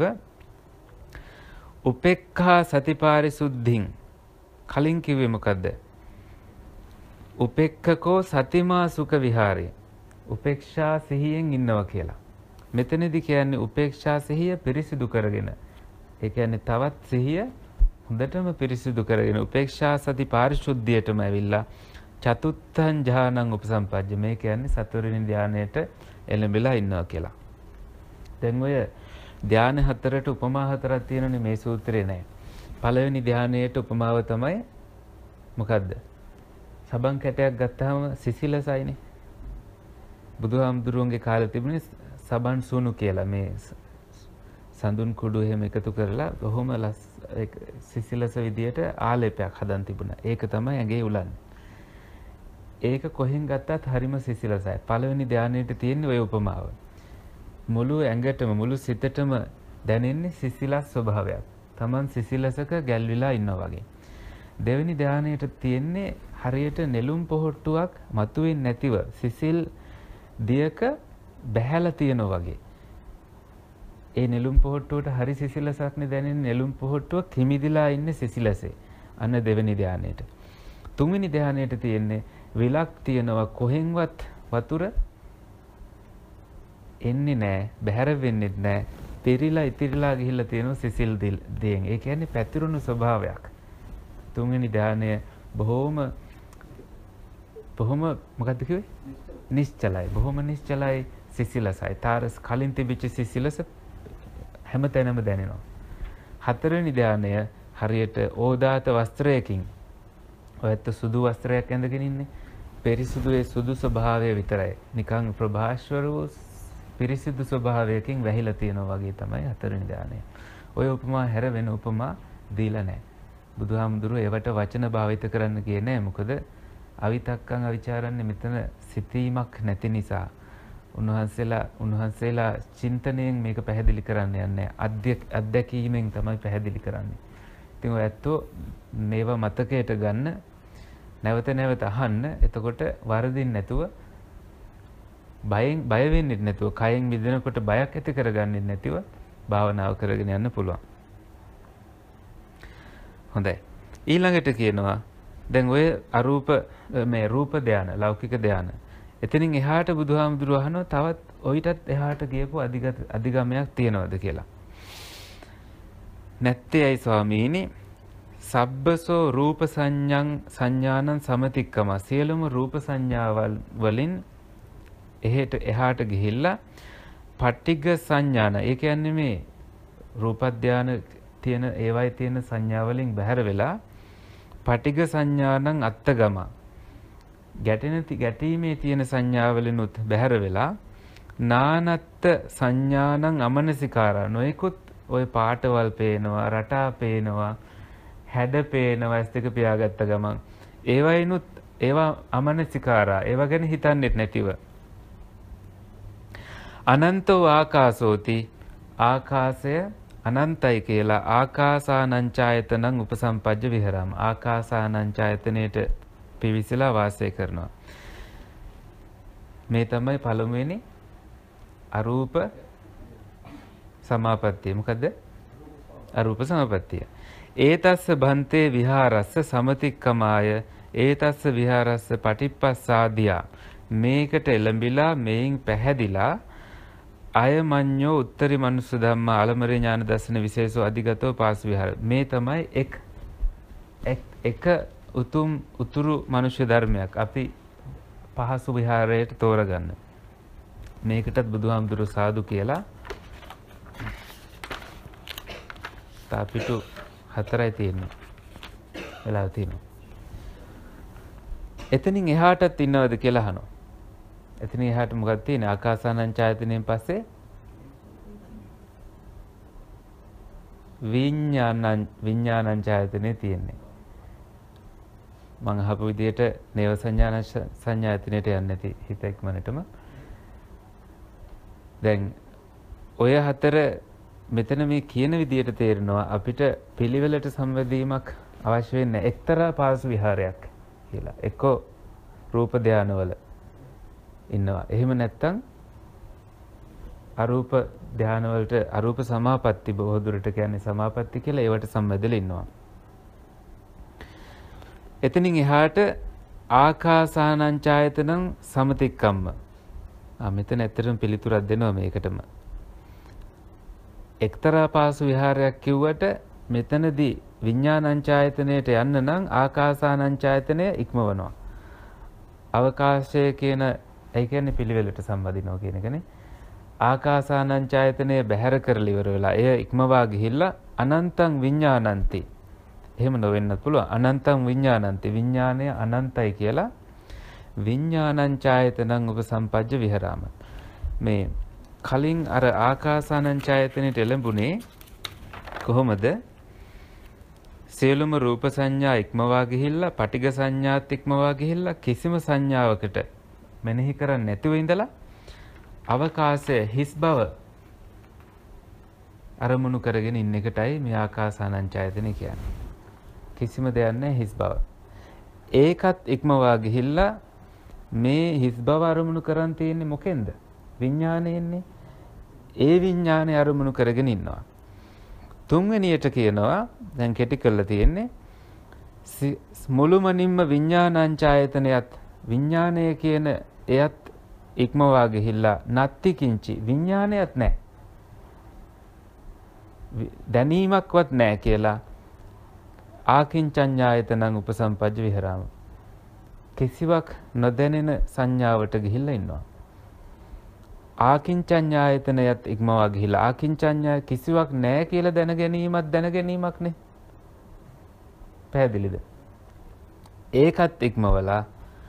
උපේක්ඛා සතිපාරිසුද්ධින්. කලින් කිව්වේ මොකද්ද? උපේක්ඛකෝ සතිමා සුඛ විහාරේ. උපේක්ෂා සිහියෙන් ඉන්නවා කියලා. මෙතනදී කියන්නේ උපේක්ෂා සිහිය පිරිසිදු කරගෙන. ඒ කියන්නේ තවත් සිහිය හොඳටම පිරිසිදු කරගෙන උපේක්ෂා සති පාරිශුද්ධියටම ඇවිල්ලා චතුත්ථං ඥානං උපසම්පජ්ජ. මේ කියන්නේ සතරවෙනි ධානයට එළඹිලා ඉන්නවා කියලා. දැන් ඔය ධාන හතරට උපමා හතරක් තියෙනනේ මේ සූත්‍රේ නෑ. පළවෙනි ධානයේට උපමාව තමයි මොකද්ද? සබන් කැටයක් ගත්තාම සිසිලසයිනේ. බුදුහාමුදුරුවන්ගේ කාලේ තිබුණේ සබන් සුණු කියලා මේ සඳුන් කුඩු එහෙම එකතු කරලා කොහොම සිසිලස විදියට ආලේපයක් හදන් තිබුණා. ඒක තමයි ඇඟේ උලන්නේ. ඒක කොහෙන් ගත්තත් හරිම සිසිලසයි. පළවෙනි ධානයේට තියෙන ওই උපමාව. මුළු ඇඟටම මුළු සිතටම දැනෙන්නේ සිසිලස් ස්වභාවයක්. Taman සිසිලසක ගැල්විලා ඉන්නවා වගේ. දෙවෙනි ධානයේට තියෙන්නේ හරියට නෙළුම් පොහට්ටුවක් මතුවෙන්නේ නැතිව සිසිල් දියක බැහැලා තියෙනවා වගේ. ඒ නෙළුම් පොහට්ටුවට හරි සිසිලසක් නේ දැනෙන්නේ. නෙළුම් පොහට්ටුව කිමිදිලා ඉන්නේ සිසිලසේ. අන්න දෙවෙනි ධානයේට. තුන්වෙනි ධානයේට තියෙන්නේ විලක් තියෙනවා. කොහෙන්වත් වතුර එන්නේ නැහැ, බැහැර වෙන්නේ නැහැ. පිරීලා ඉතිරිලා ගිහිල්ලා තියෙනවා සිසිල් දියෙන්. ඒ කියන්නේ පැතිරුණු ස්වභාවයක්. තුන්වෙනි ධානය බොහොම මොකද්ද කිව්වේ? නිශ්චලයි. බොහොම නිශ්චලයි, සිසිලසයි. තාරස් කලින් තිබිච්ච සිසිලස හැමතැනම දැනෙනවා. හතරවෙනි ධානය හරියට ඕදාත වස්ත්‍රයකින් ඔයත් සුදු වස්ත්‍රයක් ඇඳගෙන ඉන්නේ. පිරිසුදු ඒ සුදු ස්වභාවය විතරයි. නිකන් ප්‍රභාස්වර වූ පිරිසිදු ස්වභාවයකින් වැහිලා තියෙනවා වගේ තමයි හතරවෙනි ධානය. ඔය උපමා හැර වෙන උපමා දීලා නැහැ. බුදුහාමුදුරුවෝ ඒවට වචන භාවිත කරන්න ගියේ නැහැ. මොකද අවිතක්කං අවිචාරන්නේ මෙතන සිතීමක් නැති නිසා උන්වහන්සේලා චින්තනයෙන් මේක පැහැදිලි කරන්න යන්නේ. අත්දැකීමෙන් තමයි පැහැදිලි කරන්නේ. ඉතින් ඔය ඇත්තෝ මේවා මතකයට ගන්න නැවත නැවත අහන්න. එතකොට වරදින් නැතුව බය වෙන්නේ නැතුව කයෙන් මිදෙනකොට බයක් ඇති කරගන්නේ නැතිව භාවනාව කරගෙන යන්න පුළුවන්. හොඳයි. ඊළඟට කියනවා දැන් ඔය අරූප මේ රූප ධාන, ලෞකික ධාන. එතනින් එහාට බුදුහාමුදුරුවෝ අහනවා තවත් ඔයිටත් එහාට ගියපු අධිගමයක් තියනවද කියලා. නැත්තේයි ස්වාමීනි. සබ්බසෝ රූප සංඥානං සමතික්කම. සියලුම රූප සංඥාවල් වලින් එහාට ගිහිල්ලා පටිඝ සංඥාන. ඒ කියන්නේ මේ රූප ධාන තියෙන ඒවයි තියෙන සංඥා වලින් බැහැර වෙලා පටිඝ සංඥානං අත්තගම. ගැටීමේ තියෙන සංඥාවලිනුත් බැහැර වෙලා නානත්ත සංඥානං අමනසිකාරා. නොයිකුත් ওই පාටවල් පේනවා, රටා පේනවා, හැඩ පේනවා, ඇස් දෙක පියාගත්ත ගමන් ඒවයිනුත් ඒවා අමනසිකාරා. ඒවා ගැන හිතන්නේත් නැතිව අනන්තෝ ආකාසෝති. ආකාශය අනන්තයි කියලා ආකාසානංචායතනං උපසම්පජ්ජ විහරාම. ආකාසානංචායතනයේට පිවිසලා වාසය කරනවා. මේ තමයි පළමුවෙනි අරූප සමාපත්තිය. මොකද්ද? අරූප සමාපත්තිය. ඒතස්ස භන්තේ විහාරස්ස සමතික්කමාය ඒතස්ස විහාරස්ස පටිප්පස්සාදියා. මේකට එළඹිලා මේන් පැහැදිලා අයමඤ්ඤෝ උත්තරී මනුස්ස ධම්මා ආලමරේ ඥාන දර්ශන විශේෂෝ අධිගතෝ පාස් විහාර. මේ තමයි එක උතුරු මනුෂ්‍ය ධර්මයක් අපි පහසු විහාරයට තෝරගන්න. මේකටත් බුදුහාමුදුරුවෝ සාදු කියලා තාපිටු 4යි තියෙන්නේ. වෙලාව තියෙනවා. එතනින් එහාටත් ඉන්නවද කියලා අහනවා. එතනින් එහාට මොකක්ද තියෙන්නේ? ආකාසානංචායතනෙන් පස්සේ විඥානංචායතනෙ තියෙන්නේ. මම අහපු විදිහට නේව සංඥායතනෙට යන්නේ නැති හිත ඉක්මනටම. දැන් ඔය හතර මෙතන මේ කියන විදිහට තේරෙනවා අපිට පිළිවෙලට සම්වැදීමක් අවශ්‍ය වෙන්නේ එක්තරා පාසු විහාරයක් කියලා. එක්කෝ රූප ධානවල ඉන්නවා. එහෙම නැත්නම් අරූප ධානවලට අරූප සමාපatti බොහෝ දුරට කියන්නේ සමාපatti කියලා ඒවට සම්බන්ධලා ඉන්නවා. එතනින් එහාට ආකාසානංචායතනං සමතික්කම්ම. මෙතන ඇත්තටම පිළිතුරක් දෙනවා මේකටම. එක්තරා පාසු විහාරයක් කිව්වට මෙතනදී විඥානංචායතනයට යන්න නම් ආකාසානංචායතනය ඉක්මවනවා. අවකාශය කියන ඒ කියන්නේ පිළිවෙලට සම්බන්ධිනවා කියන එකනේ. ආකාසානංචායතනය බැහැර කරලා ඉවර වෙලා එය ඉක්මවා ගිහිල්ලා අනන්තං විඥානಂತಿ. එහෙම නොවෙන්නත් පුළුවන්. අනන්තං විඥානಂತಿ. විඥානය අනන්තයි කියලා විඥානංචායතනං උපසම්පජ්ජ විහරාම. මේ කලින් අර ආකාසානංචායතනෙට එළඹුණේ කොහොමද? සියලුම රූප සංඥා ඉක්මවා ගිහිල්ලා පටිඝ සංඥාත් ඉක්මවා ගිහිල්ලා කිසිම සංඥාවකට මෙනෙහි කරන්නේ නැතිව ඉඳලා අවකාශයේ හිස් බව අරමුණු කරගෙන ඉන්න එකටයි මේ ආකාසානංචායතනෙ කියන්නේ. කිසිම දෙයක් නැහැ හිස් බව. ඒකත් ඉක්මවා ගිහිල්ලා මේ හිස් බව අරමුණු කරන් තියෙන්නේ මොකෙන්ද? විඥාණයෙන්නේ. ඒ විඥාණය අරමුණු කරගෙන ඉන්නවා. තුන්වෙනියට කියනවා දැන් කෙටි කරලා තියෙන්නේ මුළුමනින්ම විඥානංචායතනයත් විඥාණය කියන එයත් ඉක්මවා ගිහිල්ලා නත්ති කිංචි විඥාණයත් නැහැ. දැනීමක්වත් නැහැ කියලා ආකින්චඤ්ඤායතනං උපසම්පජ්ජ විහරාම. කිසිවක් නොදැනෙන සංඥාවට ගිහිල්ලා ඉන්නවා. ආකින්චඤ්ඤායතනයත් ඉක්මවා ගිහිලා ආකින්චඤ්ඤා කිසිවක් නැහැ කියලා දැන ගැනීමක් නේ. පැහැදිලිද? ඒකත් ඉක්මවලා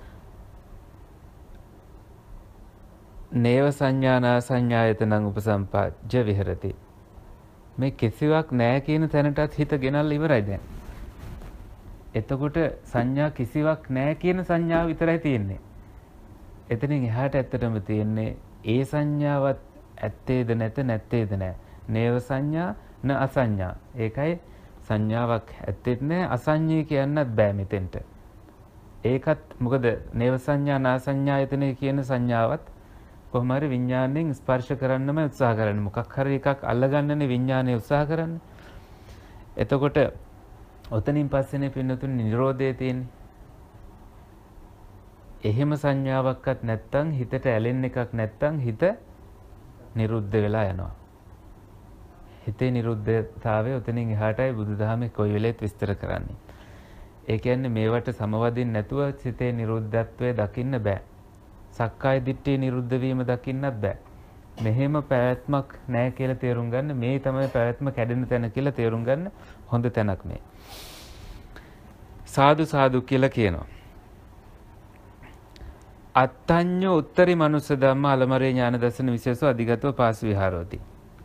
නේව සංඥානා සංඥායතනං උපසම්පජ්ජ විහෙරති. මේ කිසිවක් නැහැ කියන තැනටත් හිත ගෙනල්ලා ඉවරයි දැන්. එතකොට සංඥා කිසිවක් නැහැ කියන සංඥාව විතරයි තියෙන්නේ. එතනින් එහාට ඇත්තටම තියෙන්නේ ඒ සංඥාවත් ඇත්තේද නැත්තේද නැහැ. නේව සංඥා න අසංඥා. ඒකයි සංඥාවක් ඇත්තෙත් නැහැ අසංඥේ කියන්නත් බෑ මෙතෙන්ට. ඒකත් මොකද නේව සංඥා නා සංඥායතනෙ කියන සංඥාවත් කොහොම හරි විඥාණයෙන් ස්පර්ශ කරන්නම උත්සාහ කරන්නේ. මොකක් හරි එකක් අල්ලගන්නනේ විඥාණය උත්සාහ කරන්නේ. එතකොට ඔතනින් පස්සේනේ පින්නතුන් නිරෝධය තියෙන්නේ. එහෙම සංඥාවක්වත් නැත්තම් හිතට ඇලෙන්න එකක් නැත්තම් හිත නිරුද්ධ වෙලා යනවා. හිතේ නිරුද්ධතාවය ඔතනින් එහාටයි බුදුදහමේ කොයි වෙලෙත් විස්තර කරන්නේ. ඒ කියන්නේ මේවට සමවදින් නැතුව හිතේ නිරුද්ධත්වය දකින්න බෑ. සක්කාය දිට්ඨිය නිරුද්ධ වීම දකින්නත් බෑ. මෙහෙම පැවැත්මක් නැහැ කියලා තේරුම් ගන්න. මේ තමයි පැවැත්ම කැඩෙන තැන කියලා තේරුම් ගන්න හොඳ තැනක් මේ. සාදු සාදු කියලා කියනවා. අත්තඤ්ඤෝ උත්තරී මනුස්ස ධම්ම අලමරේ ඥාන දර්ශන විශේෂෝ අධිගතව පාසු විහාරෝති.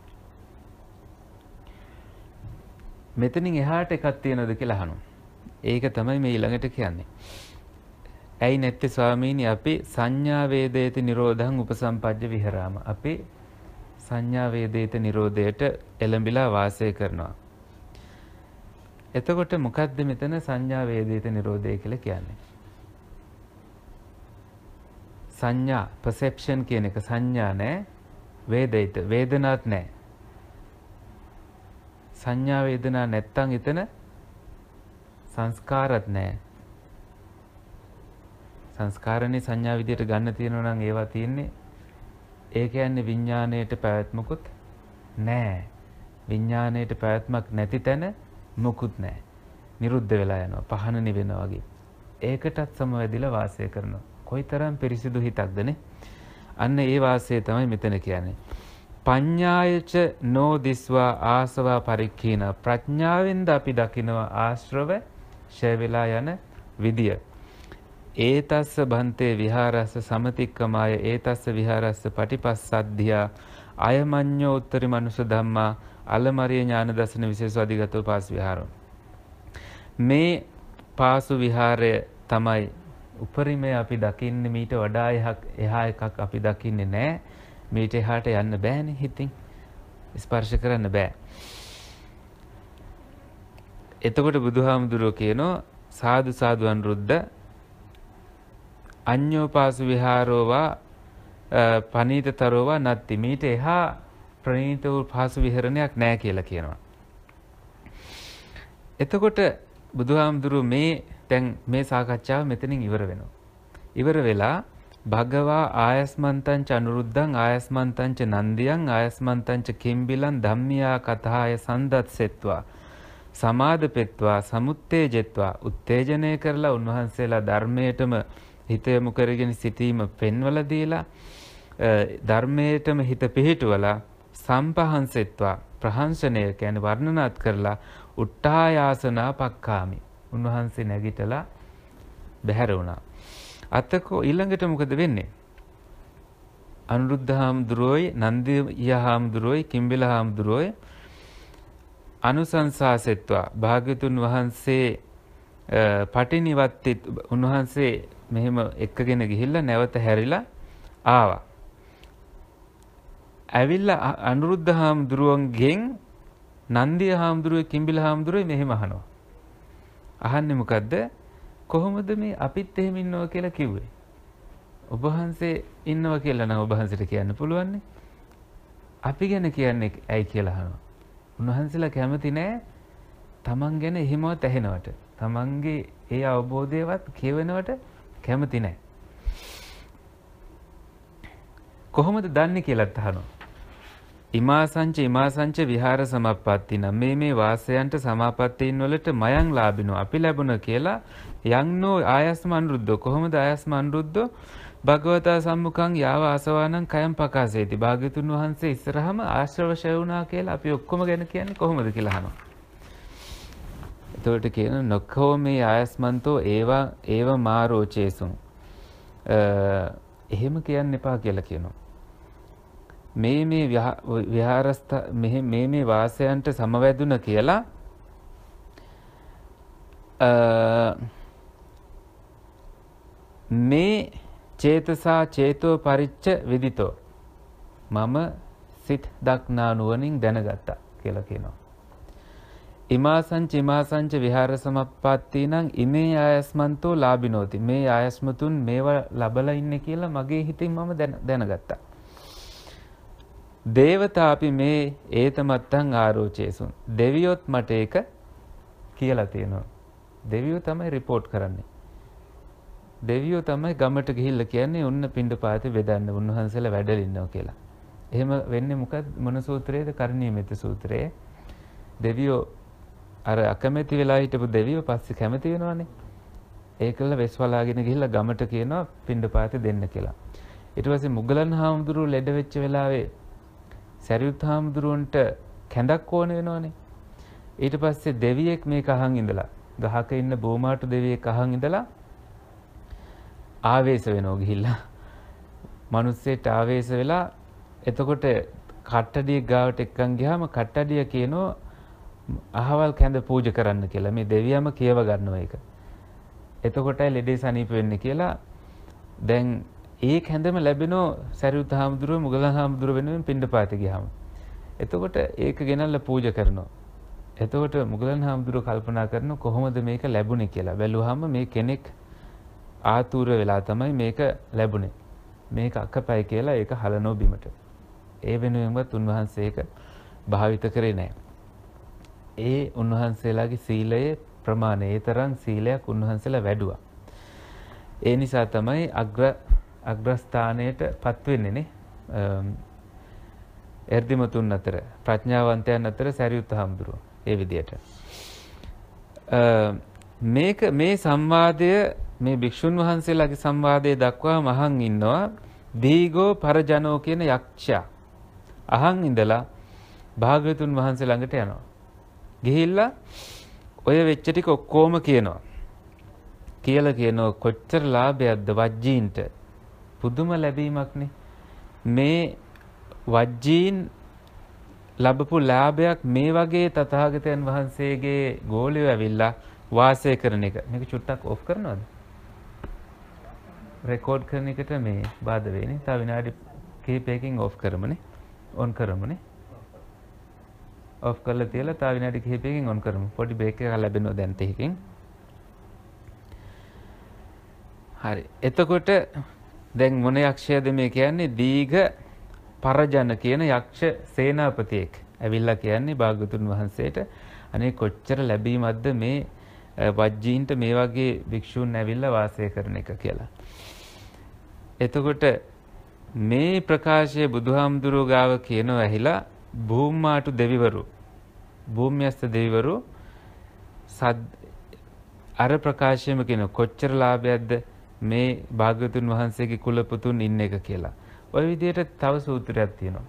මෙතනින් එහාට එකක් තියෙනවද කියලා අහනවා. ඒක තමයි මේ ඊළඟට කියන්නේ. ඇයි නැත්තේ ස්වාමීනි අපි සංඥා වේදේති නිරෝධං උපසම්පජ්ජ විහරාම. අපි සංඥා වේදේත නිරෝධයට එළඹිලා වාසය කරනවා. එතකොට මොකද්ද මෙතන සංඥා වේදේත නිරෝධය කියලා කියන්නේ? සංඥා perception කියන එක සංඥා නැහැ. වේදිත වේදනාවක් නැහැ. සංඥා වේදනා නැත්තම් එතන සංස්කාරත් නැහැ. සංස්කාරනේ සංඥා විදියට ගන්න තියෙනවා නම් ඒවා තියෙන්නේ. ඒ කියන්නේ විඥාණයට පැවැත්මකුත් නැහැ. විඥාණයට පැවැත්මක් නැති තැන මොකුත් නැහැ. නිරුද්ධ වෙලා යනවා. පහන නිවෙනවා වගේ. ඒකටත් සමවැදිලා වාසය කරනවා. කොයිතරම් පිරිසිදු හිතක්දනේ. අන්න ඒ වාසය තමයි මෙතන කියන්නේ. පඤ්ඤායච නෝදිස්වා ආසවා පරික්ඛීන. ප්‍රඥාවෙන්ද අපි දකිනවා ආශ්‍රව ඡය වෙලා යන විදිය. ඒතස්ස බන්තේ විහාරස්ස සමතික්කමාය ඒතස්ස විහාරස්ස පටිපස්සද්ධියා අයමඤ්ඤෝ උත්තරී මනුෂ්‍ය ධම්මා අලමරිය ඥාන දර්ශන විශේෂ අධිගතව පාසු විහාරෝ. මේ පාසු විහාරය තමයි උපරිමය අපි දකින්නේ. මීට වඩා එහා එකක් අපි දකින්නේ නැහැ. මීට එහාට යන්න බෑනේ හිතින්. ස්පර්ශ කරන්න බෑ. එතකොට බුදුහාමුදුරුවෝ කියනවා සාදු සාදු අනුරුද්ධ අඤ්ඤෝපාසු විහාරෝවා පනීතතරෝවා නත්ති. මීට එහා ප්‍රණීත වූ පාසු විහරණයක් නැහැ කියලා කියනවා. එතකොට බුදුහාමුදුරුවෝ දැන් මේ සාකච්ඡාව මෙතනින් ඉවර වෙනවා. ඉවර වෙලා භගවා ආයස්මන්තං ච අනුරුද්ධං ආයස්මන්තං ච නන්දියං ආයස්මන්තං ච කිම්බිලං ධම්මියා කතාය සන්දත්සෙත්වා සමාදපෙත්වා සමුත්තේජෙත්වා උත්තේජනය කරලා උන්වහන්සේලා ධර්මයටම හිත යොමු කරගෙන සිටීම පෙන්වලා දීලා ධර්මයටම හිත පිහිටුවලා සම්පහන්සෙත්වා ප්‍රහංසනය කියන්නේ වර්ණනාත් කරලා උට්ඨායාසනා පක්කාමි. උන්වහන්සේ නැගිටලා බැහැර වුණා. අතකෝ ඊළඟට මොකද වෙන්නේ? අනුරුද්ධ හාමුදුරුවෝයි නන්දිය හාමුදුරුවෝයි කිම්බිල හාමුදුරුවෝයි අනුසංසාසෙත්වා භාග්‍යතුන් වහන්සේ පටිනිවත්ති උන්වහන්සේ මෙහෙම එක්කගෙන ගිහිල්ලා නැවත හැරිලා ආවා. ඇවිල්ලා අනුරුද්ධ හාමුදුරුවන්ගෙන් නන්දිය හාමුදුරුවෝ කිම්බිල හාමුදුරුවෝ මෙහෙම අහනවා. අහන්නේ මොකද්ද? කොහොමද මේ අපිත් එහෙම ඉන්නවා කියලා කිව්වේ? ඔබ වහන්සේ ඉන්නවා කියලා නම් ඔබ වහන්සේට කියන්න පුළුවන් නේ. අපි ගැන කියන්නේ ඇයි කියලා අහනවා. උන්වහන්සේලා කැමති නෑ තමන් ගැන එහෙමවත් ඇහෙනවට. තමන්ගේ ඒ අවබෝධයවත් කියවෙනවට කැමති නෑ. කොහොමද දන්නේ කියලාත් අහනවා. ඉමාසංච විහාර සමප්පත්තින මේ වාසයන්ට සමාපත්තීන් වලට මයං ලාභිනෝ අපි ලැබුණ කියලා යන්නෝ ආයස්ම අනුරුද්ධෝ. කොහොමද ආයස්ම අනුරුද්ධෝ? භගවතා සම්මුඛං යාව ආසවානං කයම් පකාසේති. භාග්‍යතුන් වහන්සේ ඉස්සරහම ආශ්‍රව ෂය වුණා කියලා අපි ඔක්කොම ගැන කියන්නේ කොහොමද කියලා අහනවා. එතකොට කියන නොකෝ මේ ආයස්මන්තෝ ඒව මාරෝචේසුන්. එහෙම කියන්න එපා කියලා කියනවා. මේ විහාරස්ථ මේ වාසයන්ට සමවැදුන කියලා මේ චේතසා චේතෝ පරිච්ඡ විදිතෝ මම සිත් දක්නා නුවණින් දැනගත්තා කියලා කියනවා. ඉමාසංච විහාර සමප්පත්ති නම් ඉමේ ආයස්මන්තෝ ලාභිනෝති. මේ ආයස්මතුන් මේවා ලබලා ඉන්නේ කියලා මගේ හිතින් මම දැනගත්තා. දේවතාපි මේ ඒතමත්තං ආරෝචේසුන්. දෙවියොත් මට ඒක කියලා තියෙනවා. දෙවියෝ තමයි රිපෝට් කරන්නේ. දෙවියෝ තමයි ගමට ගිහිල්ලා කියන්නේ උන්න පිණ්ඩපාතේ බෙදන්න උන්වහන්සේලා වැඩලා ඉන්නවා කියලා. එහෙම වෙන්නේ මොන සූත්‍රයේද? කරණීයමෙත සූත්‍රයේ. දෙවියෝ අර අකමැති වෙලා හිටපු දෙවියෝ පස්සේ කැමති වෙනවානේ. ඒකල වෙස්වලාගෙන ගිහිල්ලා ගමට කියනවා පිණ්ඩපාතේ දෙන්න කියලා. ඊට පස්සේ මුගලන් හාමුදුරුවෝ ලෙඩ වෙච්ච වෙලාවේ සරියුත් හාමුදුරුවන්ට කැඳක් ඕන වෙනවනේ. ඊට පස්සේ දෙවියෙක් මේක අහන් ඉඳලා ගහක ඉන්න බෝමාටු දෙවියෙක් අහන් ඉඳලා ආවේශ වෙනවා ගිහිල්ලා. මිනිස්සෙට ආවේශ වෙලා එතකොට කට්ටඩිය ගාවට එක්කන් ගියාම කට්ටඩිය කියනවා අහවල් කැඳ පූජා කරන්න කියලා. මේ දෙවියම කියව ගන්නවා ඒක. එතකොටයි ලෙඩේ සනීප වෙන්නේ කියලා. දැන් ඒ කැඳම ලැබෙනෝ සරියුත් හාමුදුරුවෝ මුගලන් හාමුදුරුවෝ වෙනුවෙන් පිණ්ඩපාතේ ගියාම. එතකොට ඒක ගෙනල්ලා පූජා කරනවා. එතකොට මුගලන් හාමුදුරුවෝ කල්පනා කරනවා කොහොමද මේක ලැබුණේ කියලා. බැලුවාම මේ කෙනෙක් ආතුර වෙලා තමයි මේක ලැබුණේ. මේක අකපයි කියලා ඒක හලනෝ බිමට. ඒ වෙනුවෙන්වත් උන්වහන්සේ ඒක භාවිත කරේ නැහැ. ඒ උන්වහන්සේලාගේ සීලයේ ප්‍රමාණය ඒ තරම් සීලයක් උන්වහන්සේලා වැඩුවා. ඒ නිසා තමයි අග්‍රස්ථානයට පත් වෙන්නේ නේ. එර්දිමතුන් අතර ප්‍රඥාවන්තයන් අතර සරියුත් හාමුදුරුවෝ ඒ විදියට. මේ සංවාදය මේ භික්ෂුන් වහන්සේලාගේ සංවාදයේ දක්වා මහන් ඉන්නවා දීගෝ පරජනෝ කියන යක්ෂයා. අහන් ඉඳලා භාග්‍යවතුන් වහන්සේ ළඟට යනවා. ගිහිල්ලා ඔය වෙච්ච ටික ඔක්කොම කියනවා. කියලා කියනවා කොච්චර ලාභයක්ද වජ්ජීන්ට. පුදුම ලැබීමක්නේ. මේ වජ්ජීන් ලැබපු ලාභයක් මේ වගේ තථාගතයන් වහන්සේගේ ගෝලියෝ ඇවිල්ලා වාසය කරන එක. මේක චුට්ටක් ඔෆ් කරනවද? රෙකෝඩ් කරන එකට මේ බාධා වෙන්නේ. තව විනාඩි කිහිපයකින් ඔෆ් කරමුනේ. ඔන් කරමුනේ. ඔෆ් කරලා තියලා තව විනාඩි කිහිපයකින් ඔන් කරමු. පොඩි බ්‍රේක් එකක් ලැබෙනවා දැන් තෙහිකින්. හරි. එතකොට දැන් මොන යක්ෂයද මේ කියන්නේ? දීඝ පරජන කියන යක්ෂ සේනාපතියෙක් ඇවිල්ලා කියන්නේ භාග්‍යවතුන් වහන්සේට අනේ කොච්චර ලැබීමක්ද මේ වජ්ජීන්ට මේ වගේ භික්ෂූන් ඇවිල්ලා වාසය කරන එක කියලා. එතකොට මේ ප්‍රකාශය බුදුහාමුදුරුවෝ ගාව කියනවා ඇහිලා භූමාටු දෙවිවරු භූම්‍යස්ත දෙවිවරු අර ප්‍රකාශයම කියන කොච්චර ලාභයක්ද මේ භාග්‍යවතුන් වහන්සේගේ කුල පුතුන් ඉන්න එක කියලා. ඔය විදිහට තව සූත්‍රයක් තියෙනවා.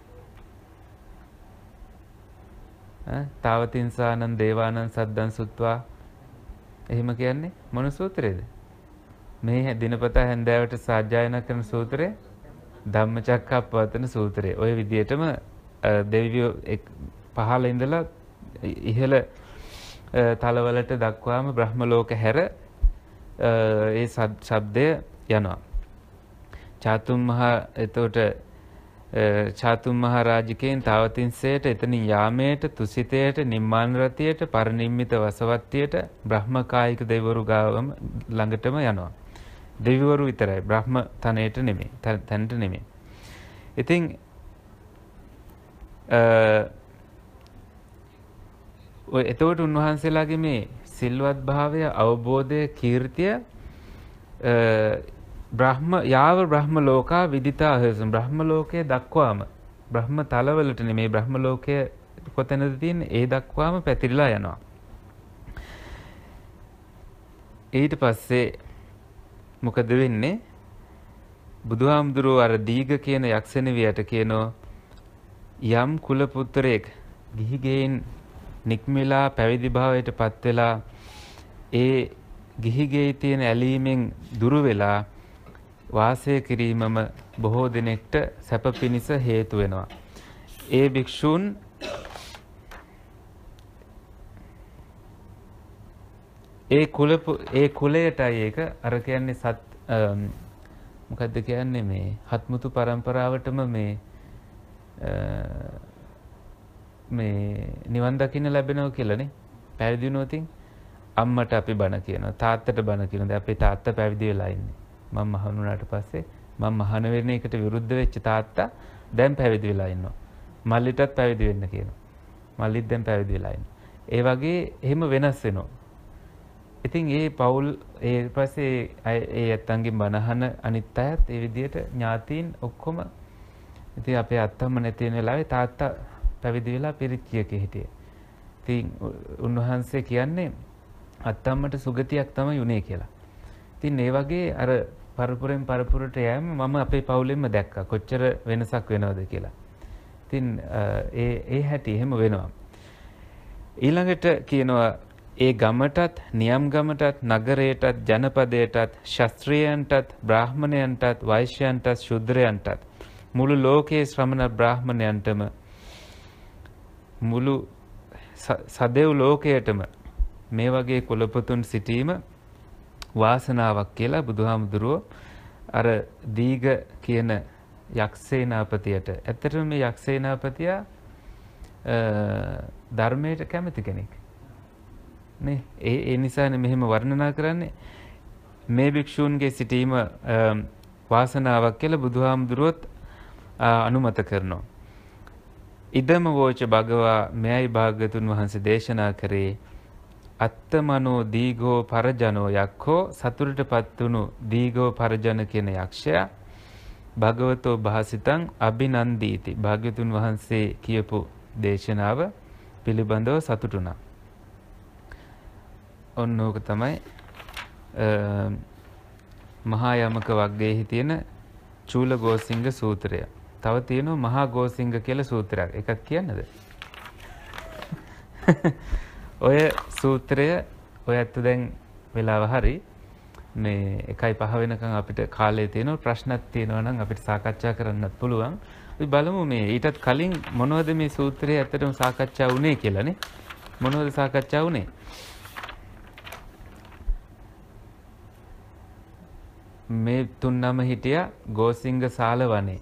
තාවතින්සානං දේවානං සද්දං සුත්වා එහෙම කියන්නේ මොන සූත්‍රයේද? මේ දිනපතා හැන්දෑවට සාජ්ජායනා කරන සූත්‍රය ධම්මචක්කප්පවත්තන සූත්‍රය. ඔය විදිහටම දෙවියෝ පහළ ඉඳලා ඉහළ තලවලට දක්වාම බ්‍රහ්ම ලෝක හැර ඒ ශබ්දය යනවා. චාතුම් මහ රාජිකයන් තාවතින්සයට එතනින් යාමයට තුසිතයට නිම්මාන රතියට පරිනිම්මිත වසවත්තියට බ්‍රහ්මකායික දෙවිවරු ගාවම ළඟටම යනවා. දෙවිවරු විතරයි බ්‍රහ්ම තනයට නෙමෙයි තැනට නෙමෙයි. ඉතින් එතකොට උන්වහන්සේලාගේ මේ සිල්වත් භාවය අවබෝධය කීර්තිය යාව බ්‍රහ්ම ලෝකා විදිතා හසම් බ්‍රහ්ම ලෝකයේ දක්වාම බ්‍රහ්ම තලවලට නෙමේ බ්‍රහ්ම ලෝකයේ කොතැනද තියෙන්නේ ඒ දක්වාම පැතිරිලා යනවා. ඊට පස්සේ මොකද වෙන්නේ? බුදුහාමුදුරුවෝ අර දීඝ කියන යක්ෂණවියට කියනෝ යම් කුල පුත්‍රයෙක් ගිහි ගෙයින් නික්මිලා පැවිදි භාවයට පත් වෙලා ඒ ගිහිගේ තියෙන ඇලීමෙන් දුරු වෙලා වාසය කිරීමම බොහෝ දෙනෙක්ට සැප පිණිස හේතු වෙනවා. ඒ භික්ෂූන් ඒ කුලයටයි ඒක අර කියන්නේ මොකද්ද කියන්නේ මේ හත්මුතු පරම්පරාවටම මේ නිවන් දකින්න ලැබෙනවා කියලානේ. පැවිදි වුණොතින් අම්මට අපි බණ කියනවා, තාත්තට බණ කියනවා. දැන් අපේ තාත්තා පැවිදි වෙලා ඉන්නේ. මම මහාන වුණාට පස්සේ මම මහාන වෙන එකට විරුද්ධ වෙච්ච තාත්තා දැන් පැවිදි වෙලා ඉන්නවා. මල්ලිටත් පැවිදි වෙන්න කියනවා. මල්ලිත් දැන් පැවිදි වෙලා ඉන්නවා. ඒ වගේ එහෙම වෙනස් වෙනවා. ඉතින් ඒ පවුල් ඒ පස්සේ ඒ ඇත්තන්ගේ බණහන අනිත් අයත් ඒ විදිහට ඥාතීන් ඔක්කොම ඉතින් අපේ අත්තම්ම නැති වෙන වෙලාවේ තාත්තා පැවිදි වෙලා පිරිච්චියක හිටියේ. ඉතින් උන්වහන්සේ කියන්නේ අත්තම්මට සුගතියක් තමයි උනේ කියලා. ඉතින් ඒ වගේ අර පරපුරෙන් පරපුරට යෑම මම අපේ පවුලෙන්ම දැක්කා. කොච්චර වෙනසක් වෙනවද කියලා. ඉතින් ඒ හැටි එහෙම වෙනවා. ඊළඟට කියනවා ඒ ගමටත්, නියම් ගමටත්, නගරයටත්, ජනපදයටත්, ශාස්ත්‍රීයයන්ටත්, බ්‍රාහ්මණයන්ටත්, වෛශ්‍යයන්ටත්, ශුද්‍රයන්ටත් මුළු ලෝකයේ ශ්‍රමණ බ්‍රාහ්මණයන්ටම මුළු සදෙව් ලෝකයටම මේ වගේ කුලපතුන් සිටීම වාසනාවක් කියලා බුදුහාමුදුරුවෝ අර දීඝ කියන යක්ෂේනාපතියට. ඇත්තටම මේ යක්ෂේනාපතියා ධර්මයට කැමති කෙනෙක්. නේ ඒ නිසානේ මෙහෙම වර්ණනා කරන්නේ. මේ භික්ෂූන්ගේ සිටීම වාසනාවක් කියලා බුදුහාමුදුරුවොත් අනුමත කරනවා. ඉදම වෝච භගවා මෙයයි භාග්‍යතුන් වහන්සේ දේශනා කරේ අත්තමනෝ දීඝෝ පරජනෝ යක්ඛෝ සතුටටපත් වුණු දීඝෝ පරජන කියන යක්ෂයා භගවතෝ භාසිතං අභිනන්දීති. භාග්‍යතුන් වහන්සේ කියපු දේශනාව පිළිබඳව සතුටුණා. ඔන්නෝක තමයි මහා යමක වග්ගයේහි තියෙන චූල ගෝසිංග සූත්‍රය. තව තියෙනවා මහා ගෝසිංග කියලා සූත්‍රයක්. එකක් කියන්නද? ඔය සූත්‍රය ඔය ඇත්ත දැන් වෙලාව හරි මේ 1:05 වෙනකන් අපිට කාලය තියෙනවා. ප්‍රශ්නක් තියෙනවා නම් අපිට සාකච්ඡා කරන්නත් පුළුවන්. අපි බලමු මේ ඊටත් කලින් මොනවද මේ සූත්‍රයේ ඇත්තටම සාකච්ඡා වුනේ කියලානේ. මොනවද සාකච්ඡා වුනේ? මේ තුන් නම හිටියා ගෝසිංග සාල වනේ.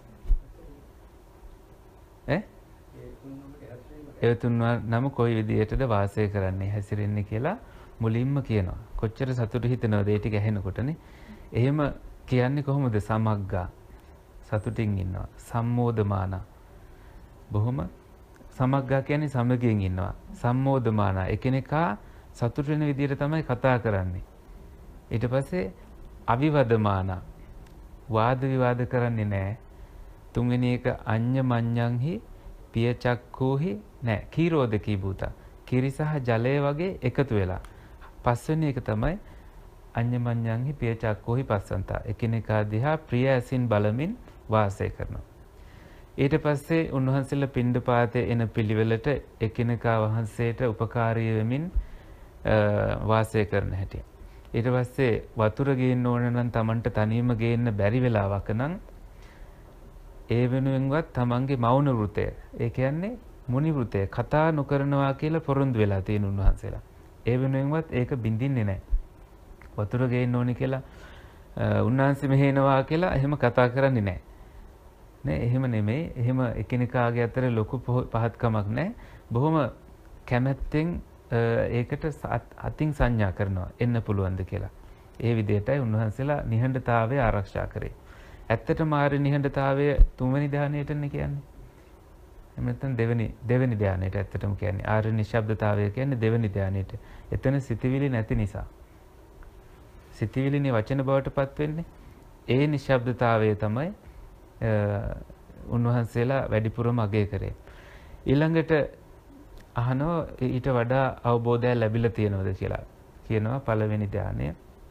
ඒ තුන් නම කොයි විදියටද වාසය කරන්නේ හැසිරෙන්නේ කියලා මුලින්ම කියනවා. කොච්චර සතුටු හිතනවද ඒ ටික ඇහෙනකොටනේ. එහෙම කියන්නේ කොහොමද? සමග්ගා සතුටින් ඉන්නවා. සම්මෝදමාන බොහොම සමග්ගා කියන්නේ සමගියෙන් ඉන්නවා. සම්මෝදමාන එකිනෙකා සතුට වෙන විදියට තමයි කතා කරන්නේ. ඊට පස්සේ අවිවදමාන වාද විවාද කරන්නේ නැහැ. තුන්වෙනි එක අඤ්ඤ මඤ්ඤංහි පිය චක්ඛෝහි නැහැ. කීරෝධකී භූතා. කිරි සහ ජලය වගේ එකතු වෙලා. පස්වෙනි එක තමයි අඤ්ඤ මඤ්ඤංහි පිය චක්ඛෝහි පස්සන්තා. එකිනෙකා දිහා ප්‍රිය ඇසින් බලමින් වාසය කරනවා. ඊට පස්සේ උන්වහන්සේලා පිණ්ඩපාතේ එන පිළිවෙලට එකිනෙකා වහන්සේට උපකාරී වෙමින් වාසය කරන හැටි. ඊට පස්සේ වතුර ගේන්න ඕන නම් Tamanට තනියම ගේන්න බැරි වෙලාවක නම් ඒ වෙනුවෙන්වත් Tamanගේ මෞන වෘතය, ඒ කියන්නේ මුනි වෘතය කතා නොකරනවා කියලා පොරොන්දු වෙලා තියෙන උන්වහන්සේලා. ඒ වෙනුවෙන්වත් ඒක බින්දින්නේ නැහැ. වතුර ගේන්න ඕනි කියලා උන්වහන්සේ මෙහෙනවා කියලා එහෙම කතා කරන්නේ නැහැ. නේ එහෙම නෙමෙයි. එහෙම එකිනෙකාගේ අතර ලොකු පහත්කමක් නැහැ. බොහොම කැමැත්තෙන් ඒකට අතින් සංඥා කරනවා එන්න පුළුවන්ද කියලා. ඒ විදිහටයි උන්වහන්සේලා නිහඬතාවය ආරක්ෂා කරේ. ඇත්තටම ආර්ය නිහඬතාවය තුන්වෙනි ධානයටනේ කියන්නේ. එහෙම නැත්නම් දෙවෙනි ධානයට ඇත්තටම කියන්නේ ආර්ය නිශ්ශබ්දතාවය කියන්නේ දෙවෙනි ධානයට. එතන සිතවිලි නැති නිසා. සිතවිලිනේ වචන බවට පත් වෙන්නේ. ඒ නිශ්ශබ්දතාවය තමයි උන්වහන්සේලා වැඩිපුරම අගය කරේ. ඊළඟට අහනවා ඊට වඩා අවබෝධයක් ලැබිලා තියෙනවද කියලා. කියනවා පළවෙනි ධානය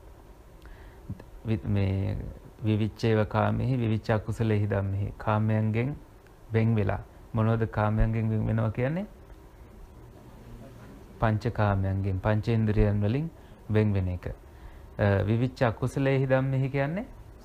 මේ විවිච්ඡේව කාමෙහි විවිච්ඡ අකුසලෙහි ධම්මෙහි කාමයන්ගෙන් වෙන් වෙලා. මොනවද කාමයන්ගෙන් වෙන් වෙනවා කියන්නේ? පංචකාමයන්ගෙන් පංචේන්ද්‍රියන් වලින් වෙන් වෙන එක. විවිච්ච අකුසලේහි ධම්මෙහි කියන්නේ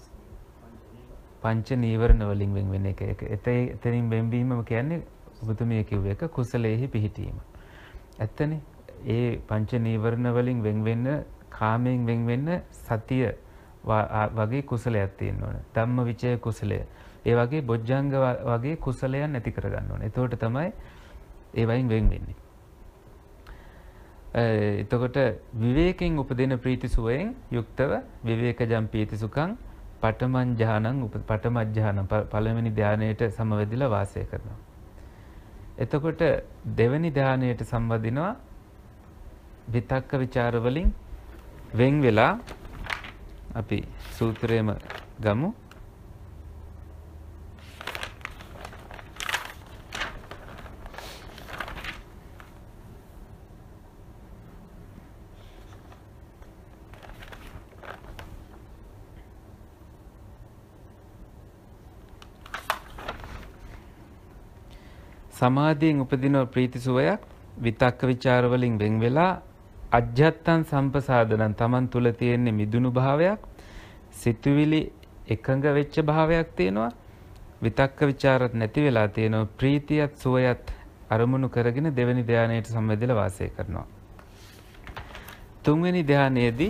පංච නීවරණ වලින් වෙන් වෙන එක. එතනින් වෙන්වීමම කියන්නේ ඔබතුමිය කිව්ව එක කුසලේහි පිහිටීම. ඇත්තනේ. ඒ පංච නීවරණ වලින් වෙන් වෙන්න කාමයෙන් වෙන් වෙන්න සතිය වගේ කුසලයක් තියෙන්න ඕන. ධම්ම විචය කුසලය. ඒ වගේ බොජ්ජංග වගේ කුසලයන් ඇති කරගන්න ඕන. එතකොට තමයි ඒ වයින් වෙන් වෙන්නේ. එතකොට විවේකයෙන් උපදින ප්‍රීති සුවයෙන් යුක්තව විවේකජම් පීති සුඛං පඨමං ඥානං පඨම ඥානං පළවෙනි ධානයේට සමවැදිලා වාසය කරනවා. එතකොට දෙවෙනි ධානයේට සම්වදිනවා විතක්ක ਵਿਚාර වලින් වෙන් වෙලා අපි සූත්‍රයේම ගමු. සමාධියෙන් උපදින ප්‍රීති සුවයක් විතක්ක ਵਿਚාර වලින් වෙන් වෙලා අජ්ජත්තං සම්පසාදනං තමන් තුල තියෙන මිදුණු භාවයක් සිතුවිලි එකඟ වෙච්ච භාවයක් තියෙනවා. විතක්ක ਵਿਚාරත් නැති වෙලා තියෙනවා. ප්‍රීතියත් සුවයත් අරමුණු කරගෙන දෙවෙනි ධානයට සම්බන්ධලා වාසය කරනවා. තුන්වෙනි ධානයේදී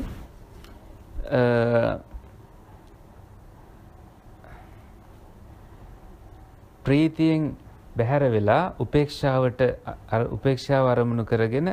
ප්‍රීතියෙන් බැහැර වෙලා උපේක්ෂාව අරමුණු කරගෙන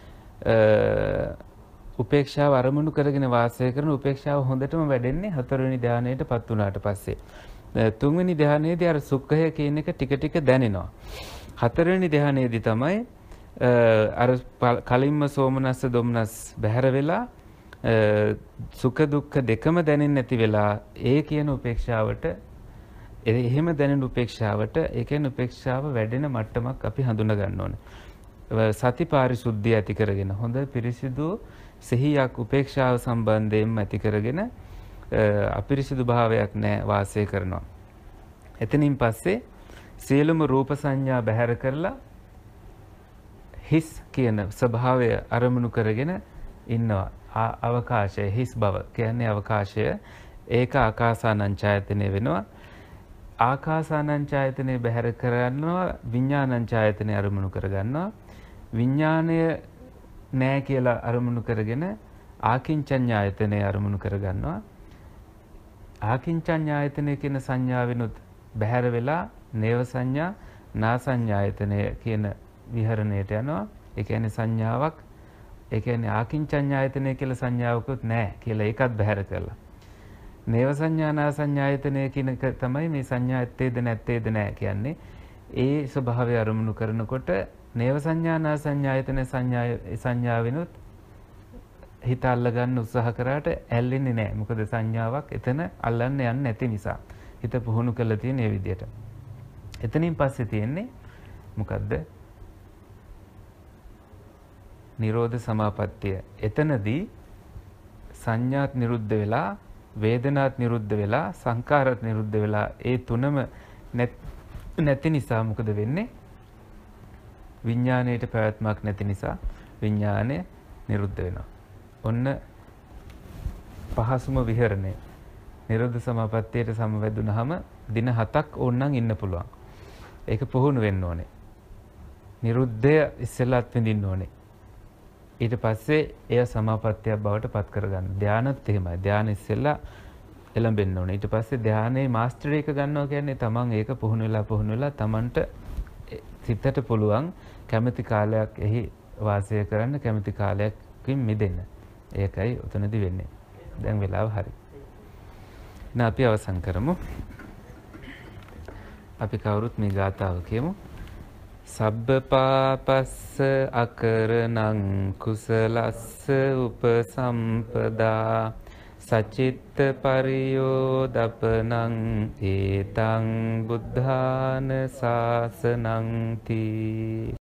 උපේක්ෂාව අරමුණු කරගෙන වාසය කරන උපේක්ෂාව හොඳටම වැඩෙන්නේ හතරවෙනි ධානයටපත් වුණාට පස්සේ. තුන්වෙනි ධානයේදී අර සුඛය කියන එක ටික ටික දැනෙනවා. හතරවෙනි ධානයේදී තමයි අර කලින්ම සෝමනස්ස දොම්නස් බැහැර වෙලා සුඛ දුක්ඛ දෙකම දැනෙන්නේ නැති වෙලා ඒ කියන උපේක්ෂාවට එහෙම දැනෙන උපේක්ෂාවට ඒ කියන්නේ උපේක්ෂාව වැඩෙන මට්ටමක් අපි හඳුනා ගන්න ඕනේ. සති පාරිශුද්ධිය ඇති කරගෙන හොඳ පිරිසිදු සිහියක් උපේක්ෂාව සම්බන්ධයෙන්ම ඇති කරගෙන අපිරිසිදු භාවයක් නැහැ වාසය කරනවා. එතනින් පස්සේ සියලුම රූප සංඥා බැහැර කරලා හිස් කියන ස්වභාවය අරමුණු කරගෙන ඉන්නවා. අවකාශය හිස් බව කියන්නේ අවකාශය ඒක ආකාසානංචායතනෙ වෙනවා. ආකාසානංචායතනෙ බැහැර කරගන්නවා විඥානංචායතනෙ අරමුණු කරගන්නවා. විඥාණය නෑ කියලා අරමුණු කරගෙන ආකින්චඤ්ඤායතනෙ අරමුණු කරගන්නවා. ආකින්චඤ්ඤායතනෙ කියන සංඥාවෙනුත් බැහැර වෙලා නේව සංඥා නා සංඥායතනෙ කියන විහරණයට යනවා. ඒ කියන්නේ සංඥාවක් ඒ කියන්නේ ආකින්චඤ්ඤායතනෙ කියලා සංඥාවකුත් නැහැ කියලා ඒකත් බැහැර කරලා. නේව සංඥා නා සංඥායතනෙ කියන එක තමයි මේ සංඥා ඇත්තේද නැත්තේද නැහැ කියන්නේ. ඒ ස්වභාවය අරමුණු කරනකොට නේව සංඥා නා සංඥායතන සංඥාවෙනුත් හිත අල්ල ගන්න උත්සාහ කරාට ඇල්ලෙන්නේ නැහැ. මොකද සංඥාවක් එතන අල්ලන්න යන්නේ නැති නිසා. හිත පුහුණු කරලා තියෙන මේ විදිහට. එතනින් පස්සේ තියෙන්නේ මොකද්ද? නිරෝධ සමාපත්තිය. එතනදී සංඥාත් නිරුද්ධ වෙලා වේදනාත් නිරුද්ධ වෙලා සංකාරත් නිරුද්ධ වෙලා ඒ තුනම නැති නිසා මොකද වෙන්නේ? විඥාණයට පැවැත්මක් නැති නිසා විඥාණය නිරුද්ධ වෙනවා. ඔන්න පහසුම විහරණය. නිරෝධ සමාපත්තියට සමවැදුනහම දින 7ක් ඕනනම් ඉන්න පුළුවන්. ඒක පුහුණු වෙන්න ඕනේ. නිරුද්ධය ඉස්සෙල්ලාත් විඳින්න ඕනේ. ඊට පස්සේ එය සමාපත්තියක් බවට පත් කරගන්න. ධානයත් එහෙමයි. ධානය ඉස්සෙල්ලා එළඹෙන්න ඕනේ. ඊට පස්සේ ධානයේ මාස්ටර් එක ගන්නවා කියන්නේ තමන් ඒක පුහුණු වෙලා තමන්ට සිතට පුළුවන් කැමැති කාලයක් එහි වාසය කරන්න කැමැති කාලයකින් මිදෙන්න. ඒකයි උතනදී වෙන්නේ. දැන් වෙලාව හරි. දැන් අපි අවසන් කරමු. අපි කවුරුත් මේ ගාථාව කියමු. සබ්බ පාපස්ස අකරණං කුසලස්ස උපසම්පදා සචිත්ත පරියෝදපනං ඒතං බුද්ධාන ශාසනං තී